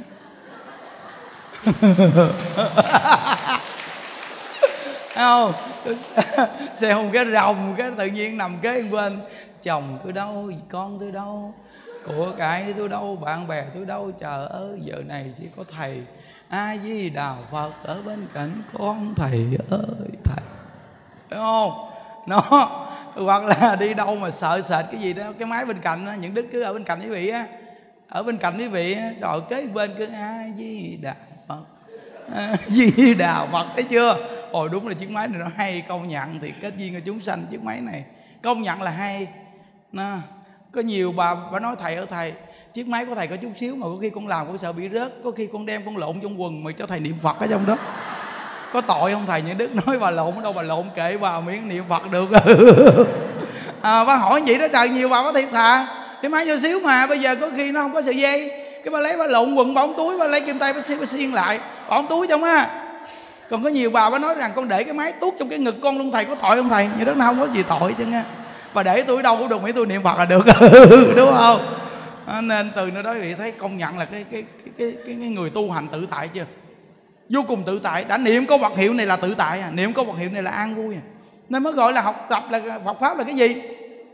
Không, xe hùng cái rồng, cái tự nhiên nằm kế bên. Chồng tôi đâu, con tôi đâu, của cải tôi đâu, bạn bè tôi đâu. Trời ơi, giờ này chỉ có thầy A Di Đà Phật ở bên cạnh con. Thầy ơi thầy, đúng không? Nó hoặc là đi đâu mà sợ sệt cái gì đó, cái máy bên cạnh đó, những Đức cứ ở bên cạnh quý vị á, ở bên cạnh quý vị á, trời kế bên cứ A Di Đà Phật, A Di Đà Phật, thấy chưa? Ồ đúng là chiếc máy này nó hay, công nhận thì kết duyên của chúng sanh. Chiếc máy này công nhận là hay. Nó có nhiều bà nói thầy ơi thầy, chiếc máy của thầy có chút xíu mà có khi con làm con sợ bị rớt, có khi con đem con lộn trong quần mà cho thầy niệm Phật ở trong đó, có tội không thầy? Những Đức nói bà lộn ở đâu, bà lộn kệ bà miễn niệm Phật được. Bà hỏi vậy đó trời, nhiều bà có thiệt thà. Cái máy nhỏ xíu mà bây giờ có khi nó không có sợi dây, cái bà lấy bà lộn quần, bà ống túi, bà lấy kim tay bà xiên lại, bà ống túi trong á. Còn có nhiều bà nói rằng con để cái máy tuốt trong cái ngực con luôn, thầy có tội không thầy? Những Đức nó không có gì tội chứ nha. Bà để tôi đâu cũng được, miễn tôi niệm Phật là được. Đúng không? Nên từ nơi đó vị thấy công nhận là cái người tu hành tự tại chưa? Vô cùng tự tại. Đã niệm có Phật hiệu này là tự tại à, niệm có Phật hiệu này là an vui à. Nên mới gọi là học tập là Phật Pháp là cái gì?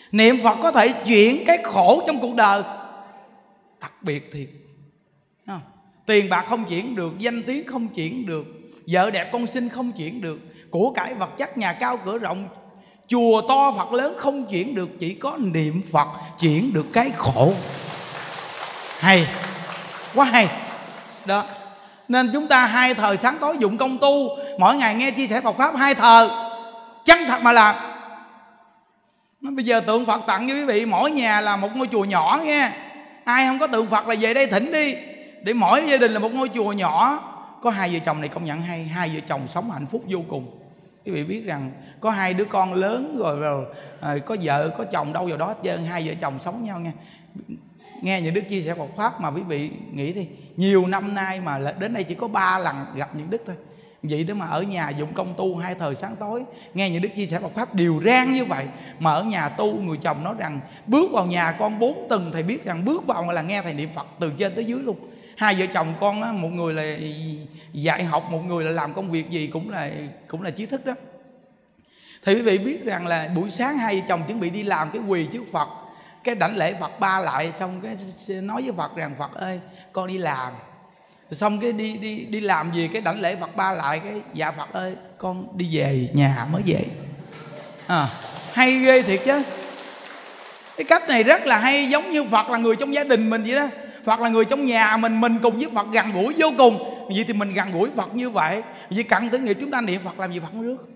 Niệm Phật có thể chuyển cái khổ trong cuộc đời. Đặc biệt thiệt. Tiền bạc không chuyển được, danh tiếng không chuyển được, vợ đẹp con xinh không chuyển được, của cải vật chất nhà cao cửa rộng, chùa to Phật lớn không chuyển được. Chỉ có niệm Phật chuyển được cái khổ. Hay, quá hay đó. Nên chúng ta 2 thời sáng tối dụng công tu, mỗi ngày nghe chia sẻ Phật Pháp 2 thời, chân thật mà làm. Bây giờ tượng Phật tặng cho quý vị, mỗi nhà là một ngôi chùa nhỏ nghe. Ai không có tượng Phật là về đây thỉnh đi, để mỗi gia đình là một ngôi chùa nhỏ. Có 2 vợ chồng này công nhận hay, 2 vợ chồng sống hạnh phúc vô cùng. Quý vị biết rằng có 2 đứa con lớn rồi có vợ có chồng đâu vào đó hết trơn, 2 vợ chồng sống nhau nha. Nghe những đức chia sẻ Phật Pháp mà quý vị nghĩ đi, nhiều năm nay mà đến đây chỉ có 3 lần gặp những đức thôi. Vậy đó mà ở nhà dụng công tu 2 thời sáng tối, nghe những đức chia sẻ Phật Pháp điều rang như vậy. Mà ở nhà tu, người chồng nói rằng bước vào nhà con 4 tầng, thầy biết rằng bước vào là nghe thầy niệm Phật từ trên tới dưới luôn. 2 vợ chồng con á, một người là dạy học, một người là làm công việc gì cũng là trí thức đó. Thì quý vị biết rằng là buổi sáng 2 vợ chồng chuẩn bị đi làm, cái quỳ trước Phật, cái đảnh lễ Phật 3 lại, xong cái nói với Phật rằng Phật ơi con đi làm. Xong cái đi làm gì, cái đảnh lễ Phật 3 lại, cái dạ Phật ơi con đi về nhà mới về. Hay ghê thiệt chứ. Cái cách này rất là hay, giống như Phật là người trong gia đình mình vậy đó. Phật là người trong nhà mình cùng với Phật gần gũi vô cùng. Vậy thì mình gần gũi Phật như vậy, vì cận tử nghiệp chúng ta niệm Phật làm gì Phật không rước.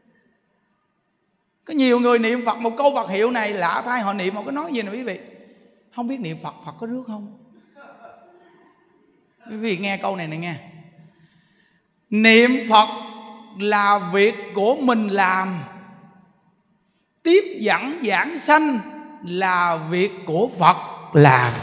Có nhiều người niệm Phật một câu Phật hiệu này lạ thay, họ niệm họ có nói gì nè quý vị, không biết niệm Phật Phật có rước không. Quý vị nghe câu này nghe. Niệm Phật là việc của mình làm, tiếp dẫn giảng sanh là việc của Phật làm.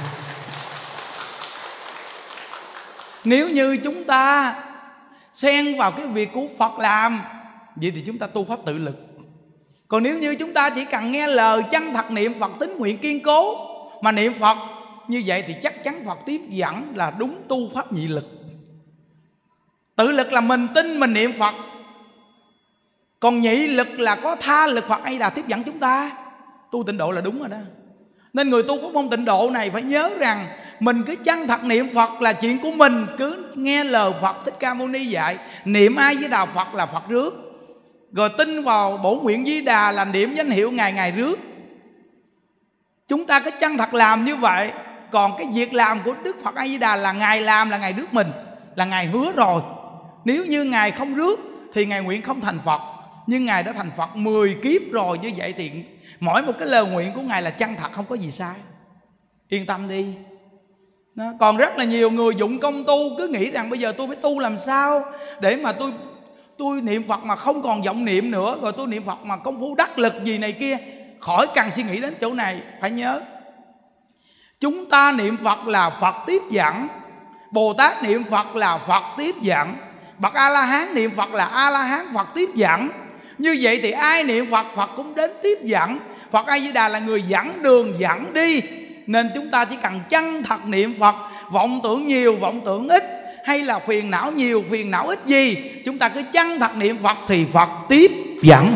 Nếu như chúng ta xen vào cái việc của Phật làm, vậy thì chúng ta tu pháp tự lực. Còn nếu như chúng ta chỉ cần nghe lời chân thật niệm Phật, tín nguyện kiên cố mà niệm Phật, như vậy thì chắc chắn Phật tiếp dẫn là đúng tu pháp nhị lực. Tự lực là mình tin mình niệm Phật, còn nhị lực là có tha lực Phật A Di Đà tiếp dẫn chúng ta. Tu tịnh độ là đúng rồi đó. Nên người tu pháp môn tịnh độ này phải nhớ rằng mình cứ chân thật niệm Phật là chuyện của mình, cứ nghe lời Phật Thích Ca Mâu Ni dạy, niệm A Di Đà Phật là Phật rước, rồi tin vào bổn nguyện Di Đà là niệm danh hiệu ngày ngày rước. Chúng ta cứ chân thật làm như vậy. Còn cái việc làm của Đức Phật A Di Đà là Ngài làm, là Ngài rước mình, là Ngài hứa rồi. Nếu như Ngài không rước thì Ngài nguyện không thành Phật. Nhưng Ngài đã thành Phật 10 kiếp rồi, như vậy thì mỗi một cái lời nguyện của Ngài là chân thật, không có gì sai. Yên tâm đi. Đó. Còn rất là nhiều người dụng công tu, cứ nghĩ rằng bây giờ tôi phải tu làm sao để mà tôi niệm Phật mà không còn vọng niệm nữa, rồi tôi niệm Phật mà công phu đắc lực gì này kia. Khỏi cần suy nghĩ đến chỗ này. Phải nhớ, chúng ta niệm Phật là Phật tiếp dẫn, Bồ Tát niệm Phật là Phật tiếp dẫn, bậc A-la-hán niệm Phật là A-la-hán Phật tiếp dẫn. Như vậy thì ai niệm Phật, Phật cũng đến tiếp dẫn. Phật A Di Đà là người dẫn đường dẫn đi. Nên chúng ta chỉ cần chân thật niệm Phật, vọng tưởng nhiều vọng tưởng ít, hay là phiền não nhiều phiền não ít gì, chúng ta cứ chân thật niệm Phật thì Phật tiếp dẫn.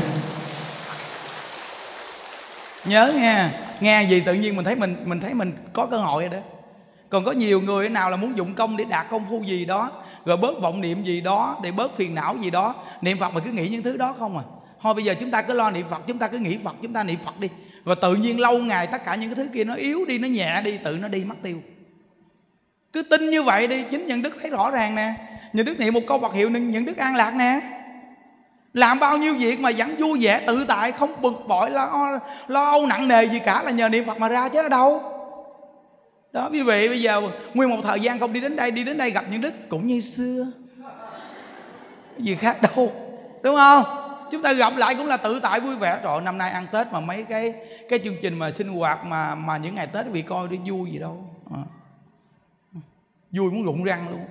Nhớ nghe, nghe gì tự nhiên mình thấy mình có cơ hội rồi đó. Còn có nhiều người nào là muốn dụng công để đạt công phu gì đó, rồi bớt vọng niệm gì đó, để bớt phiền não gì đó, niệm Phật mà cứ nghĩ những thứ đó không à. Thôi bây giờ chúng ta cứ lo niệm Phật, chúng ta cứ nghĩ Phật, chúng ta niệm Phật đi, rồi tự nhiên lâu ngày tất cả những cái thứ kia nó yếu đi, nó nhẹ đi, tự nó đi mất tiêu. Cứ tin như vậy đi. Chính Nhân Đức thấy rõ ràng nè. Nhân Đức niệm một câu Phật hiệu Nhân Đức an lạc nè. Làm bao nhiêu việc mà vẫn vui vẻ tự tại, không bực bội lo âu nặng nề gì cả, là nhờ niệm Phật mà ra chứ ở đâu. Đó quý vị, bây giờ nguyên một thời gian không đi đến đây gặp Nhân Đức cũng như xưa, cái gì khác đâu, đúng không? Chúng ta gặp lại cũng là tự tại vui vẻ. Trời ơi, năm nay ăn Tết mà mấy cái chương trình mà sinh hoạt mà những ngày Tết quý vị coi đi vui gì đâu. Vui muốn rụng răng luôn.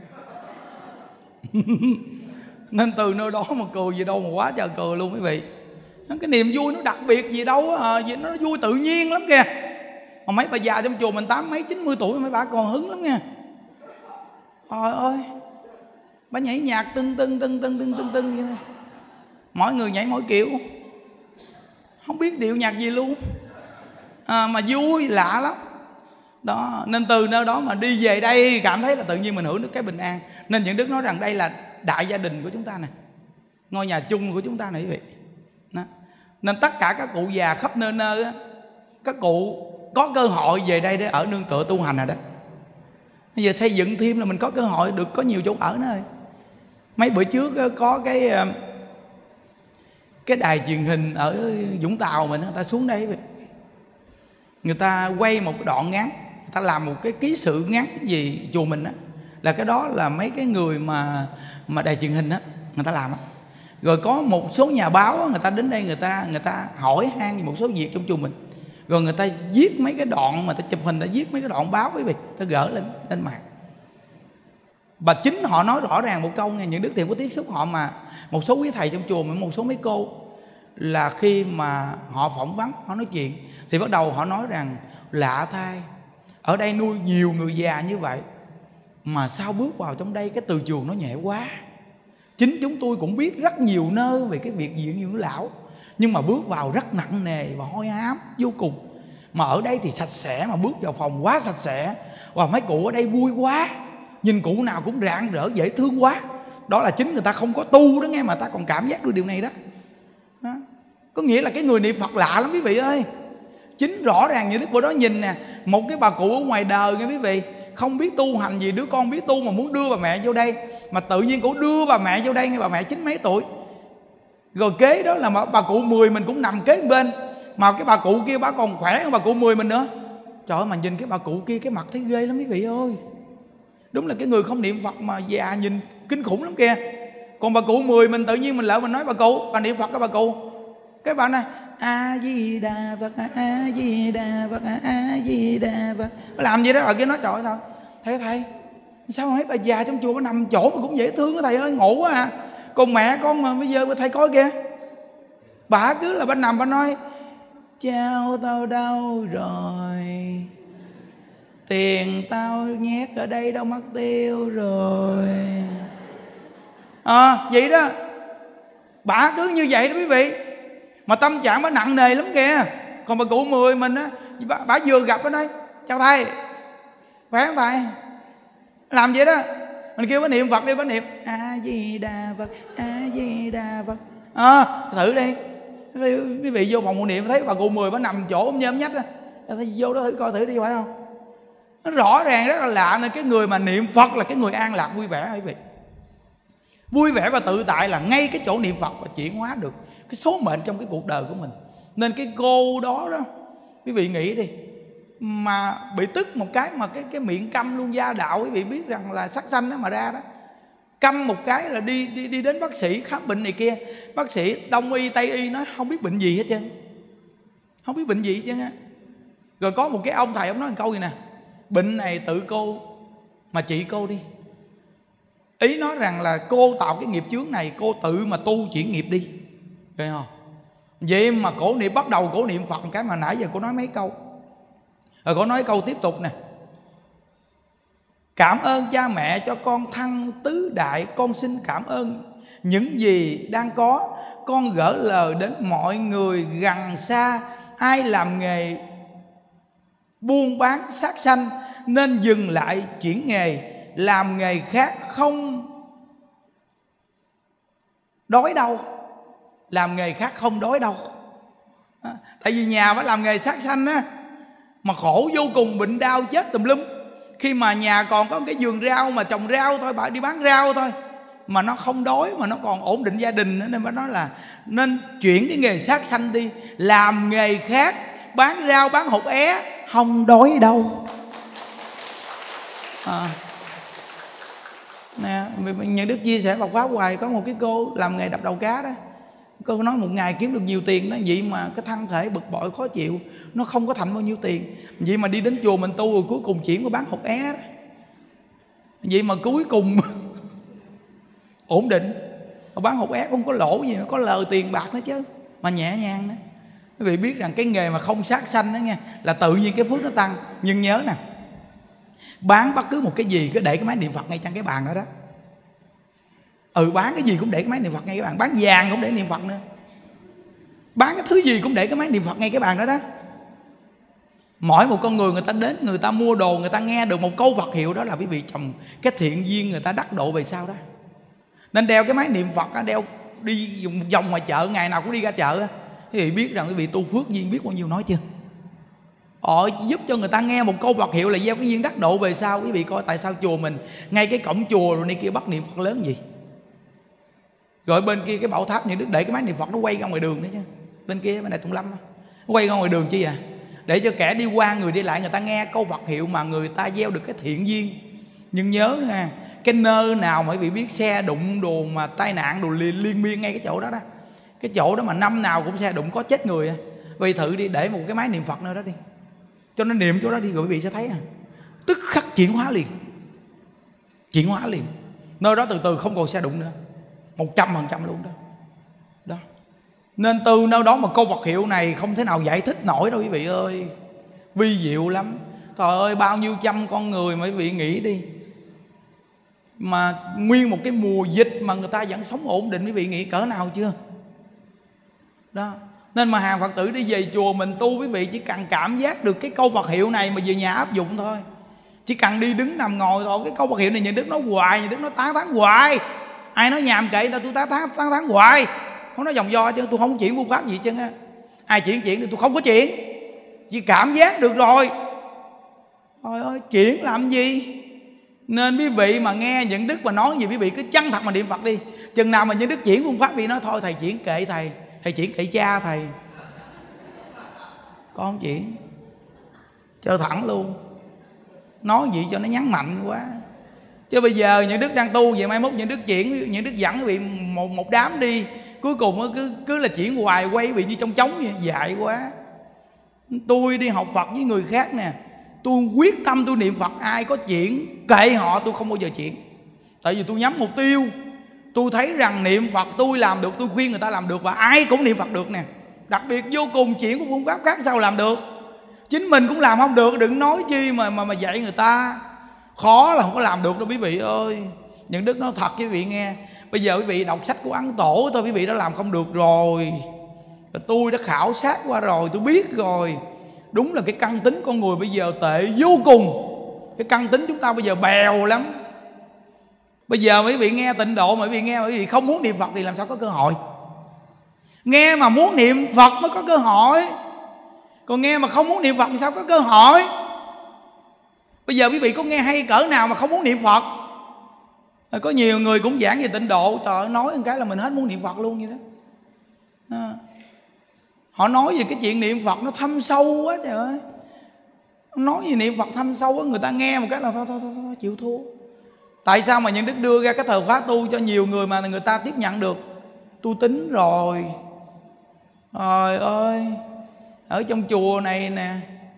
Nên từ nơi đó mà cười gì đâu mà quá trời cười luôn quý vị. Cái niềm vui nó đặc biệt gì đâu, nó vui tự nhiên lắm kìa. Mà mấy bà già trong chùa mình 80 mấy 90 tuổi mấy bà còn hứng lắm nha. Trời ơi, bà nhảy nhạc tưng vậy này. Mỗi người nhảy mỗi kiểu, không biết điệu nhạc gì luôn. mà vui lạ lắm đó. Nên từ nơi đó mà đi về đây cảm thấy là tự nhiên mình hưởng được cái bình an. Nên những Đức nói rằng đây là đại gia đình của chúng ta nè, ngôi nhà chung của chúng ta này quý vị đó. Nên tất cả các cụ già khắp nơi nơi á, các cụ có cơ hội về đây để ở nương tựa tu hành rồi đó. Bây giờ xây dựng thêm là mình có cơ hội được có nhiều chỗ ở nữa rồi. Mấy bữa trước có cái đài truyền hình ở Vũng Tàu mình, người ta xuống đây, người ta quay một cái đoạn ngắn, người ta làm một cái ký sự ngắn về chùa mình á, là cái đó là mấy cái người mà đài truyền hình á người ta làm á. Rồi có một số nhà báo á, người ta đến đây, người ta hỏi han một số việc trong chùa mình, rồi người ta viết mấy cái đoạn mà ta chụp hình, ta viết mấy cái đoạn báo quý vị, ta gỡ lên mạng. Và chính họ nói rõ ràng một câu nghe, những Đức Thiện có tiếp xúc họ, mà một số quý thầy trong chùa, mà một số mấy cô, là khi mà họ phỏng vấn, họ nói chuyện thì bắt đầu họ nói rằng lạ thay, ở đây nuôi nhiều người già như vậy mà sao bước vào trong đây cái từ trường nó nhẹ quá. Chính chúng tôi cũng biết rất nhiều nơi về cái việc viện dưỡng lão, nhưng mà bước vào rất nặng nề và hôi ám vô cùng. Mà ở đây thì sạch sẽ, mà bước vào phòng quá sạch sẽ. Và mấy cụ ở đây vui quá, nhìn cụ nào cũng rạng rỡ dễ thương quá. Đó là chính người ta không có tu đó nghe, mà ta còn cảm giác được điều này đó. Có nghĩa là cái người niệm Phật lạ lắm quý vị ơi. Chính rõ ràng như Đức bữa đó nhìn nè, một cái bà cụ ở ngoài đời nghe quý vị, không biết tu hành gì, đứa con biết tu mà muốn đưa bà mẹ vô đây, mà tự nhiên cổ đưa bà mẹ vô đây, nghe bà mẹ 90 mấy tuổi. Rồi kế đó là bà cụ 10 mình cũng nằm kế bên, mà cái bà cụ kia bà còn khỏe hơn bà cụ 10 mình nữa. Trời ơi, mà nhìn cái bà cụ kia cái mặt thấy ghê lắm quý vị ơi. Đúng là cái người không niệm Phật mà già nhìn kinh khủng lắm kìa. Còn bà cụ 10 mình tự nhiên mình lỡ mình nói bà cụ, bà niệm Phật cái bà cụ, cái bà này A Di Đà Phật, A Di Đà Phật, A Di Đà Phật, làm gì đó ở kia nói trời ơi sao thầy sao mấy bà già trong chùa nằm chỗ mà cũng dễ thương đó thầy ơi, ngủ quá à. Còn mẹ con mà bây giờ thầy coi kìa, bà cứ là bà nằm bà nói chao tao đâu rồi, tiền tao nhét ở đây đâu mất tiêu rồi. Vậy đó, bà cứ như vậy đó quý vị, mà tâm trạng bà nặng nề lắm kìa. Còn bà cụ 10 mình á, bà vừa gặp ở đây chào thầy, khỏe không thầy, làm vậy đó. Mình kêu bà niệm Phật đi, bà niệm A Di Đà Phật, A Di Đà Phật. Thử đi quý vị, vô phòng niệm thấy bà cụ 10 bà nằm chỗ nhôm nhách á, thầy vô đó thử coi thử đi, phải không? Nó rõ ràng rất là lạ. Nên cái người mà niệm Phật là cái người an lạc vui vẻ quý vị. Vui vẻ và tự tại là ngay cái chỗ niệm Phật và chuyển hóa được cái số mệnh trong cái cuộc đời của mình. Nên cái cô đó quý vị nghĩ đi, mà bị tức một cái mà cái miệng câm luôn, gia đạo quý vị biết rằng là sắc sanh đó mà ra đó, câm một cái là đi đến bác sĩ khám bệnh này kia. Bác sĩ đông y tây y nói không biết bệnh gì hết trơn, không biết bệnh gì hết trơn á. Rồi có một cái ông thầy, ông nói một câu gì nè: bệnh này tự cô mà trị cô đi. Ý nói rằng là cô tạo cái nghiệp chướng này, cô tự mà tu chuyển nghiệp đi, thấy không? Vậy mà cổ niệm, bắt đầu cổ niệm Phật cái mà nãy giờ cổ nói mấy câu. Rồi cổ nói câu tiếp tục nè: cảm ơn cha mẹ cho con thăng tứ đại, con xin cảm ơn những gì đang có. Con gửi lời đến mọi người gần xa, ai làm nghề buôn bán sát sanh nên dừng lại chuyển nghề, làm nghề khác không đói đâu. Làm nghề khác không đói đâu. Tại vì nhà phải làm nghề sát sanh á, mà khổ vô cùng, bệnh đau chết tùm lum. Khi mà nhà còn có cái vườn rau mà trồng rau thôi, bà đi bán rau thôi, mà nó không đói, mà nó còn ổn định gia đình nữa. Nên bà nói là nên chuyển cái nghề sát sanh đi, làm nghề khác, bán rau bán hột é, không đói đâu. Nè, những Đức chia sẻ Phật pháp hoài. Có một cái cô làm nghề đập đầu cá đó, cô nói một ngày kiếm được nhiều tiền đó, vậy mà cái thân thể bực bội khó chịu, nó không có thành bao nhiêu tiền. Vậy mà đi đến chùa mình tu, rồi cuối cùng chuyển qua bán hột é đó. Vậy mà cuối cùng ổn định, bán hột é không có lỗ gì, có lời tiền bạc nữa chứ, mà nhẹ nhàng nữa. Quý vị biết rằng cái nghề mà không sát sanh đó nghe, là tự nhiên cái phước nó tăng. Nhưng nhớ nè, bán bất cứ một cái gì cứ để cái máy niệm Phật ngay trên cái bàn đó đó. Bán cái gì cũng để cái máy niệm Phật ngay cái bàn. Bán vàng cũng để niệm Phật nữa. Bán cái thứ gì cũng để cái máy niệm Phật ngay cái bàn đó đó. Mỗi một con người, người ta đến, người ta mua đồ, người ta nghe được một câu Phật hiệu đó là quý vị trồng cái thiện duyên, người ta đắc độ về sau đó. Nên đeo cái máy niệm Phật á, đeo đi một vòng ngoài chợ, ngày nào cũng đi ra chợ á, quý vị biết rằng quý vị tu phước duyên biết bao nhiêu nói chưa. Giúp cho người ta nghe một câu Phật hiệu là gieo cái duyên đắc độ về sau. Quý vị coi tại sao chùa mình ngay cái cổng chùa rồi này kia bắt niệm Phật lớn gì. Rồi bên kia cái bảo tháp những đức để cái máy niệm Phật nó quay ra ngoài đường nữa chứ. Bên kia bên này Tùng Lâm nó quay ra ngoài đường chi à? Để cho kẻ đi qua, người đi lại, người ta nghe câu Phật hiệu mà người ta gieo được cái thiện duyên. Nhưng nhớ nha, cái nơi nào mà quý vị biết xe đụng đồ mà tai nạn đồ liên miên ngay cái chỗ đó đó, cái chỗ đó mà năm nào cũng xe đụng có chết người à. Vì thử đi để một cái máy niệm Phật nơi đó đi, cho nó niệm chỗ đó đi, rồi quý vị sẽ thấy à, tức khắc chuyển hóa liền. Chuyển hóa liền. Nơi đó từ từ không còn xe đụng nữa, 100% luôn đó. Đó. Nên từ nơi đó mà câu Phật hiệu này không thể nào giải thích nổi đâu quý vị ơi. Vi diệu lắm. Trời ơi, bao nhiêu trăm con người mà quý vị nghĩ đi, mà nguyên một cái mùa dịch mà người ta vẫn sống ổn định, quý vị nghĩ cỡ nào chưa? Đó. Nên mà hàng Phật tử đi về chùa mình tu, quý vị chỉ cần cảm giác được cái câu Phật hiệu này mà về nhà áp dụng thôi. Chỉ cần đi đứng nằm ngồi thôi, cái câu Phật hiệu này những đức nói hoài, những đức nói tán thán hoài. Ai nói nhàm kệ ta, tôi tán thán hoài, không nói vòng vo chứ tôi không chuyển phương pháp gì chứ á. Ai chuyển thì tôi không có chuyển, chỉ cảm giác được rồi. Trời ơi, chuyển làm gì? Nên quý vị mà nghe những đức mà nói gì, quý vị cứ chân thật mà niệm Phật đi. Chừng nào mà những đức chuyển phương pháp, vì nói thôi thầy chuyển kệ thầy chuyển kệ cha thầy, con không chuyển, cho thẳng luôn. Nói gì cho nó nhấn mạnh quá. Chứ bây giờ những đức đang tu vậy, mai mốt những đức chuyển, những đức dẫn quý vị một đám đi, cuối cùng cứ là chuyển hoài, quay bị như trong trống vậy, dại quá. Tôi đi học Phật với người khác nè, tôi quyết tâm tôi niệm Phật, ai có chuyện kệ họ, tôi không bao giờ chuyện. Tại vì tôi nhắm mục tiêu, tôi thấy rằng niệm Phật tôi làm được, tôi khuyên người ta làm được, và ai cũng niệm Phật được nè. Đặc biệt vô cùng, chuyện của phương pháp khác sao làm được, chính mình cũng làm không được, đừng nói chi mà dạy người ta. Khó là không có làm được đâu quý vị ơi. Những đức nói thật với quý vị nghe, bây giờ quý vị đọc sách của Ấn Tổ thôi, quý vị đã làm không được rồi. Tôi đã khảo sát qua rồi, tôi biết rồi. Đúng là cái căn tính con người bây giờ tệ vô cùng. Cái căn tính chúng ta bây giờ bèo lắm. Bây giờ quý vị nghe tịnh độ mà quý vị nghe mà quý vị không muốn niệm Phật thì làm sao có cơ hội? Nghe mà muốn niệm Phật mới có cơ hội, còn nghe mà không muốn niệm Phật thì sao có cơ hội? Bây giờ quý vị có nghe hay cỡ nào mà không muốn niệm Phật? Có nhiều người cũng giảng về tịnh độ, trời ơi, nói một cái là mình hết muốn niệm Phật luôn vậy đó. Họ nói về cái chuyện niệm Phật nó thâm sâu quá trời ơi. Nói về niệm Phật thâm sâu quá, người ta nghe một cái là thôi chịu thua. Tại sao mà những đức đưa ra cái thời khóa tu cho nhiều người mà người ta tiếp nhận được? Tu tính rồi. Trời ơi, ở trong chùa này nè,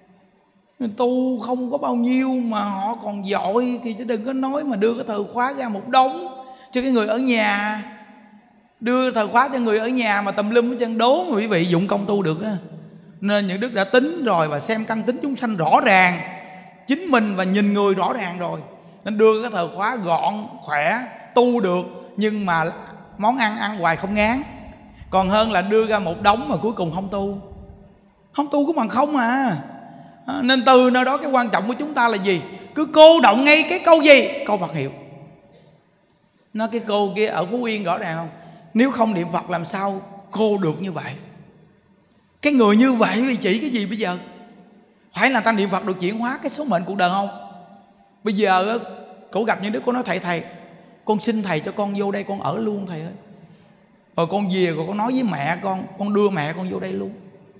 tu không có bao nhiêu mà họ còn giỏi thì chứ đừng có nói mà đưa cái thời khóa ra một đống cho cái người ở nhà. Đưa thời khóa cho người ở nhà mà tùm lum hết trơn, đố mà quý vị dụng công tu được á. Nên những đức đã tính rồi và xem căn tính chúng sanh rõ ràng, chính mình và nhìn người rõ ràng rồi, nên đưa cái thời khóa gọn khỏe, tu được nhưng mà món ăn hoài không ngán. Còn hơn là đưa ra một đống mà cuối cùng không tu. Không tu cũng bằng không à. Nên từ nơi đó cái quan trọng của chúng ta là gì? Cứ cô động ngay cái câu gì? Câu Phật hiệu. Nói cái cô kia ở Phú Yên rõ ràng không? Nếu không niệm Phật làm sao cô được như vậy? Cái người như vậy thì chỉ cái gì bây giờ? Phải là ta niệm Phật được chuyển hóa cái số mệnh cuộc đời không? Bây giờ cổ gặp những đứa, cô nói thầy, con xin thầy cho con vô đây con ở luôn thầy ơi. Rồi con về rồi con nói với mẹ con đưa mẹ con vô đây luôn,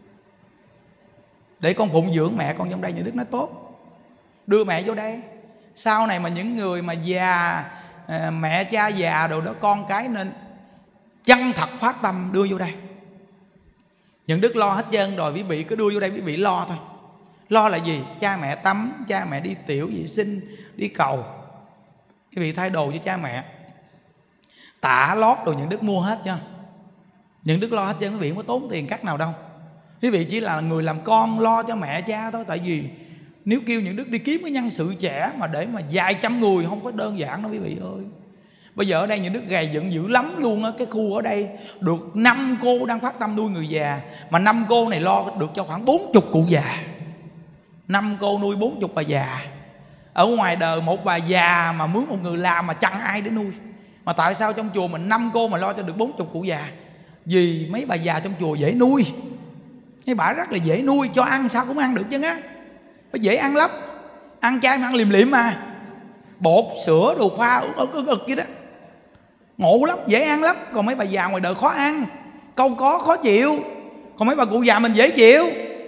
để con phụng dưỡng mẹ con trong đây. Những đức nói tốt, đưa mẹ vô đây. Sau này mà những người mà già, mẹ cha già đồ đó, con cái nên chân thật phát tâm đưa vô đây. Những đức lo hết trơn rồi, quý vị cứ đưa vô đây quý vị lo thôi. Lo là gì? Cha mẹ tắm, cha mẹ đi tiểu vệ sinh, đi cầu, quý vị thay đồ cho cha mẹ, tả lót đồ những đức mua hết cho. Những đức lo hết trơn, quý vị không có tốn tiền cắt nào đâu. Quý vị chỉ là người làm con lo cho mẹ cha thôi. Tại vì nếu kêu những đức đi kiếm cái nhân sự trẻ mà để mà vài trăm người không có đơn giản đâu quý vị ơi. Bây giờ ở đây những đức gầy dựng dữ lắm luôn á. Cái khu ở đây được 5 cô đang phát tâm nuôi người già, mà 5 cô này lo được cho khoảng 40 cụ già. 5 cô nuôi 40 bà già. Ở ngoài đời một bà già mà mướn một người làm mà chẳng ai để nuôi. Mà tại sao trong chùa mình 5 cô mà lo cho được 40 cụ già? Vì mấy bà già trong chùa dễ nuôi. Mấy bà rất là dễ nuôi, cho ăn sao cũng ăn được chứ á. Nó dễ ăn lắm. Ăn chay mà ăn liềm liệm mà. Bột, sữa, đồ pha ực vậy đó. Ngộ lắm, dễ ăn lắm. Còn mấy bà già ngoài đời khó ăn, câu có khó chịu. Còn mấy bà cụ già mình dễ chịu.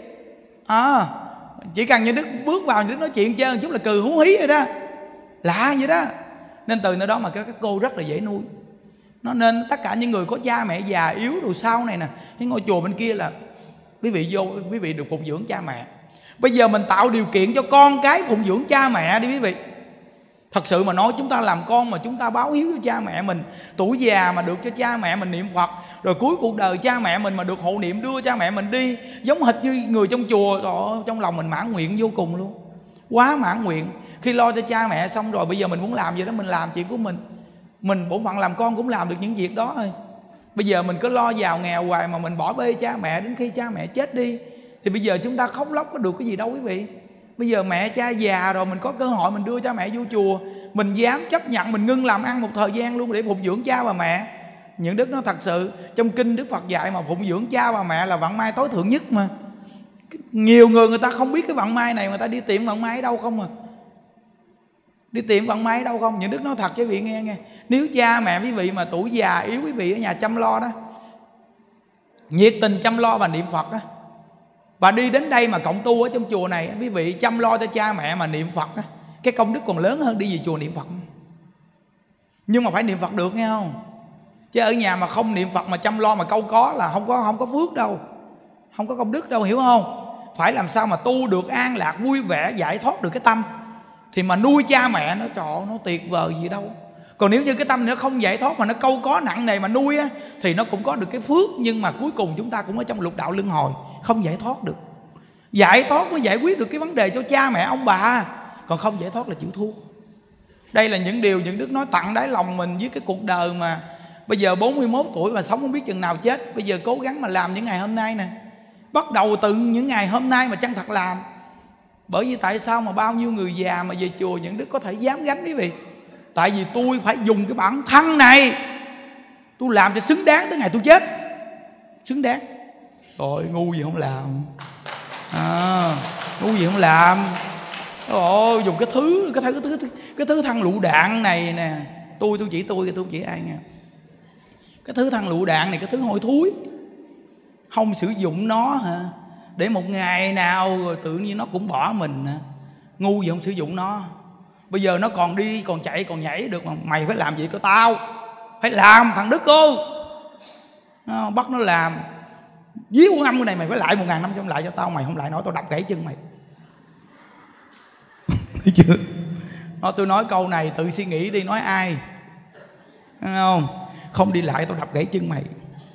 Chỉ cần như Đức bước vào, như Đức nói chuyện chơi một chút là cười hú hí rồi đó. Lạ vậy đó. Nên từ nơi đó mà các cô rất là dễ nuôi. Nó nên tất cả những người có cha mẹ già yếu đồ sau này nè, cái ngôi chùa bên kia là quý vị vô, quý vị được phụng dưỡng cha mẹ. Bây giờ mình tạo điều kiện cho con cái phụng dưỡng cha mẹ đi quý vị. Thật sự mà nói, chúng ta làm con mà chúng ta báo hiếu cho cha mẹ mình, tuổi già mà được cho cha mẹ mình niệm Phật, rồi cuối cuộc đời cha mẹ mình mà được hộ niệm đưa cha mẹ mình đi, giống hệt như người trong chùa. Trời, trong lòng mình mãn nguyện vô cùng luôn. Quá mãn nguyện. Khi lo cho cha mẹ xong rồi, bây giờ mình muốn làm gì đó mình làm chuyện của mình. Mình bổn phận làm con cũng làm được những việc đó thôi. Bây giờ mình cứ lo giàu nghèo hoài mà mình bỏ bê cha mẹ đến khi cha mẹ chết đi, thì bây giờ chúng ta khóc lóc có được cái gì đâu quý vị. Bây giờ mẹ cha già rồi, mình có cơ hội mình đưa cha mẹ vô chùa, mình dám chấp nhận mình ngưng làm ăn một thời gian luôn để phụng dưỡng cha và mẹ. Những Đức nó thật sự, trong kinh Đức Phật dạy mà phụng dưỡng cha và mẹ là vận may tối thượng nhất mà. Nhiều người ta không biết cái vận may này, người ta đi tìm vận may ở đâu không à. Đi tìm vận may ở đâu không. Những Đức nói thật cho quý vị nghe. Nếu cha mẹ quý vị mà tuổi già yếu, quý vị ở nhà chăm lo đó, nhiệt tình chăm lo và niệm Phật á, và đi đến đây mà cộng tu ở trong chùa này, quý vị chăm lo cho cha mẹ mà niệm Phật á, cái công đức còn lớn hơn đi về chùa niệm Phật. Nhưng mà phải niệm Phật được nghe không. Chứ ở nhà mà không niệm Phật mà chăm lo mà câu có là không có phước đâu, không có công đức đâu, hiểu không. Phải làm sao mà tu được an lạc, vui vẻ, giải thoát được cái tâm, thì mà nuôi cha mẹ nó trời ơi, nó tuyệt vời gì đâu. Còn nếu như cái tâm nó không giải thoát mà nó câu có nặng nề mà nuôi á, thì nó cũng có được cái phước, nhưng mà cuối cùng chúng ta cũng ở trong lục đạo luân hồi, không giải thoát được. Giải thoát mới giải quyết được cái vấn đề cho cha mẹ ông bà, còn không giải thoát là chịu thua. Đây là những điều những Đức nói tặng đáy lòng mình với cái cuộc đời mà bây giờ 41 tuổi mà sống không biết chừng nào chết. Bây giờ cố gắng mà làm những ngày hôm nay nè, bắt đầu từ những ngày hôm nay mà chân thật làm. Bởi vì tại sao mà bao nhiêu người già mà về chùa những Đức có thể dám gánh quý vị? Tại vì tôi phải dùng cái bản thân này, tôi làm cho xứng đáng tới ngày tôi chết. Xứng đáng. Rồi ngu gì không làm, ngu gì không làm. Ôi, dùng cái thứ thăng lựu đạn này nè. Tôi chỉ ai nha. Cái thứ thăng lựu đạn này, cái thứ hôi thối, không sử dụng nó hả, để một ngày nào rồi tự nhiên nó cũng bỏ mình hả? Ngu gì không sử dụng nó. Bây giờ nó còn đi, còn chạy, còn nhảy được mà mày phải làm gì cho tao? Phải làm thằng Đức cô. Bắt nó làm. Dí Quan Âm cái này mày phải lại 1.500 lại cho tao. Mày không lại nổi tao đập gãy chân mày. Thấy chưa? Tôi nói câu này tự suy nghĩ đi, nói ai? Thấy không? Không đi lại tao đập gãy chân mày.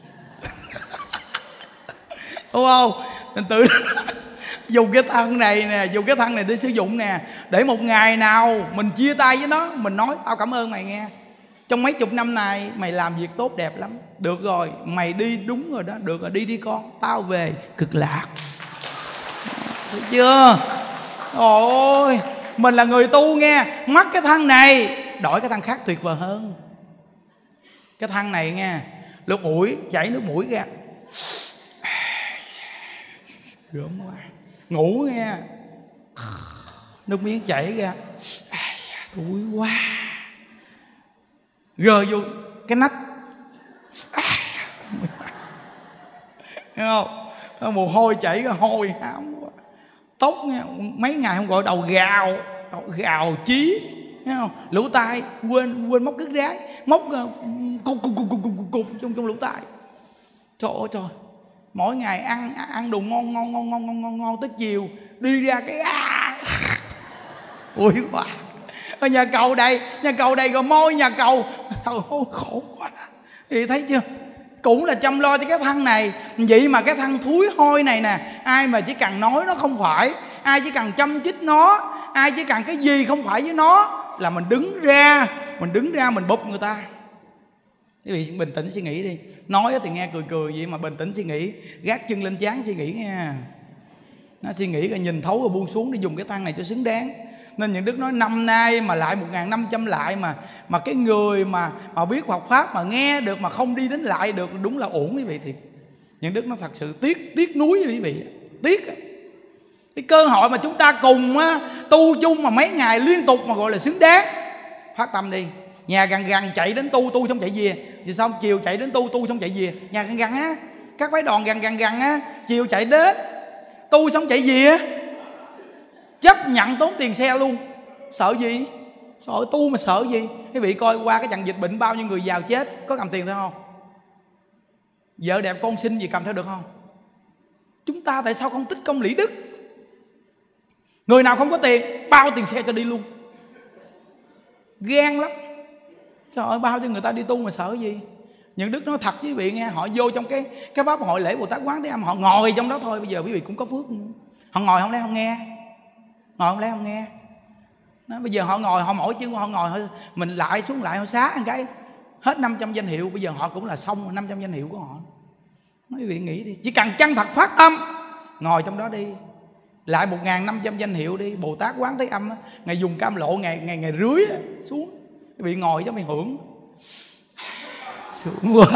Đúng không? Nên tự dùng cái thân này nè, dùng cái thân này để sử dụng nè, để một ngày nào mình chia tay với nó, mình nói tao cảm ơn mày nghe. Trong mấy chục năm này mày làm việc tốt đẹp lắm. Được rồi, mày đi đúng rồi đó. Được rồi, đi con, tao về cực lạc. Thấy chưa? Ôi, mình là người tu nghe, mất cái thân này đổi cái thân khác tuyệt vời hơn. Cái thân này nghe, lúc mũi chảy nước mũi ra, gớm quá. Ngủ nghe, nước miếng chảy ra, thúi quá. Gờ vô cái nách, thấy không? Mồ hôi chảy ra, hôi hám quá. Tóc nghe, mấy ngày không gọi đầu gào chí, thấy không? Lỗ tai quên móc cứt rái, móc cục trong lỗ tai. Trời ơi trời, mỗi ngày ăn đồ ngon tới chiều đi ra cái ui quá. Ở nhà cầu đầy rồi môi nhà cầu. Khổ quá. Thì thấy chưa? Cũng là chăm lo cho cái thân này. Vậy mà cái thân thúi hôi này nè, ai mà chỉ cần nói nó không phải, ai chỉ cần chăm chích nó, ai chỉ cần cái gì không phải với nó là mình đứng ra mình bụp người ta. Quý vị bình tĩnh suy nghĩ đi. Nói thì nghe cười vậy mà bình tĩnh suy nghĩ, gác chân lên trán suy nghĩ nha. Nó suy nghĩ rồi nhìn thấu rồi buông xuống để dùng cái tăng này cho xứng đáng. Nên những đức nói năm nay mà lại 1.500 lại mà cái người mà biết Phật pháp mà nghe được mà không đi đến lại được, đúng là uổng quý vị. Thì những đức nó thật sự tiếc nuối quý vị, tiếc. Cái cơ hội mà chúng ta cùng tu chung mà mấy ngày liên tục mà gọi là xứng đáng. Phát tâm đi. Nhà gần chạy đến tu xong chạy về, thì xong chiều chạy đến tu xong chạy về. Nhà gần á, các phái đoàn gần á, chiều chạy đến tu xong chạy về, chấp nhận tốn tiền xe luôn. Sợ gì? Sợ tu mà sợ gì? Quý vị coi qua cái trận dịch bệnh bao nhiêu người giàu chết, có cầm tiền theo không? Vợ đẹp con xinh gì cầm theo được không? Chúng ta tại sao không tích công lý đức? Người nào không có tiền bao tiền xe cho đi luôn. Ghen lắm. Trời ơi, bao cho người ta đi tu mà sợ gì? Những đức nói thật với quý vị nghe, họ vô trong cái pháp hội lễ Bồ Tát Quán Thế Âm, họ ngồi trong đó thôi. Bây giờ quý vị cũng có phước. Họ ngồi không lẽ không nghe? Ngồi không lẽ không nghe? Đó, bây giờ họ ngồi, họ mỗi chân họ ngồi, mình lại xuống lại họ xá một cái hết 500 danh hiệu. Bây giờ họ cũng là xong 500 danh hiệu của họ. Nói quý vị nghĩ đi, chỉ cần chân thật phát tâm ngồi trong đó đi, lại 1.500 danh hiệu đi. Bồ Tát Quán Thế Âm ngày dùng cam lộ, ngày rưới xuống, quý vị ngồi cho mình hưởng. Sướng quá.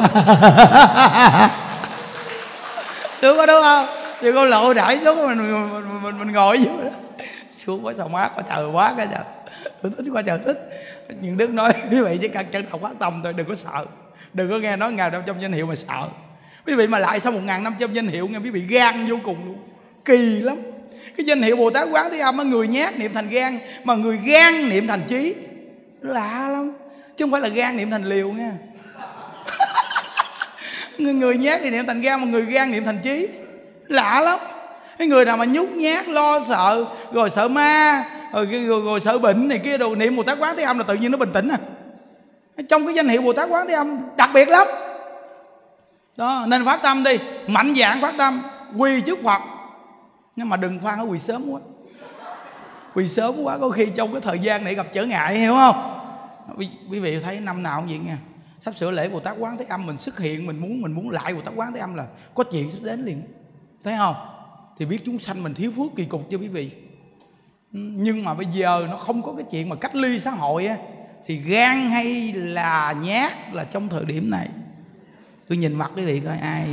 Sướng quá đúng không? Thì con lộ đẩy xuống mình ngồi dưới đó. Sướng quá sao mát quá trời, quá cái trời. Tôi thích quá trời thích. Nhưng Đức nói quý vị chỉ cần chân thật phát tâm thôi, đừng có sợ. Đừng có nghe nói 1.500 danh hiệu mà sợ. Quý vị mà lại sau 1.500 danh hiệu nghe quý vị gan vô cùng luôn. Kỳ lắm. Cái danh hiệu Bồ Tát Quán Thế Âm, người nhát niệm thành gan, mà người gan niệm thành trí. Lạ lắm. Chứ không phải là gan niệm thành liều nha. Người nhát thì niệm thành gan, mà người gan niệm thành trí. Lạ lắm. Cái người nào mà nhút nhát, lo sợ, rồi sợ ma, rồi sợ bệnh này kia đồ, niệm Bồ Tát Quán Thế Âm là tự nhiên nó bình tĩnh à. Trong cái danh hiệu Bồ Tát Quán Thế Âm đặc biệt lắm. Đó, nên phát tâm đi, mạnh dạn phát tâm, quỳ trước Phật. Nhưng mà đừng phan ở quỳ sớm quá. Quỳ sớm quá có khi trong cái thời gian này gặp trở ngại, hiểu không? Quý vị thấy năm nào cũng vậy nha. Sắp sửa lễ Bồ Tát Quán Thế Âm mình xuất hiện, mình muốn lại Bồ Tát Quán Thế Âm là có chuyện sắp đến liền. Thấy không? Thì biết chúng sanh mình thiếu phước kỳ cục chưa quý vị. Nhưng mà bây giờ nó không có cái chuyện mà cách ly xã hội á, thì gan hay là nhát là trong thời điểm này. Tôi nhìn mặt quý vị coi ai.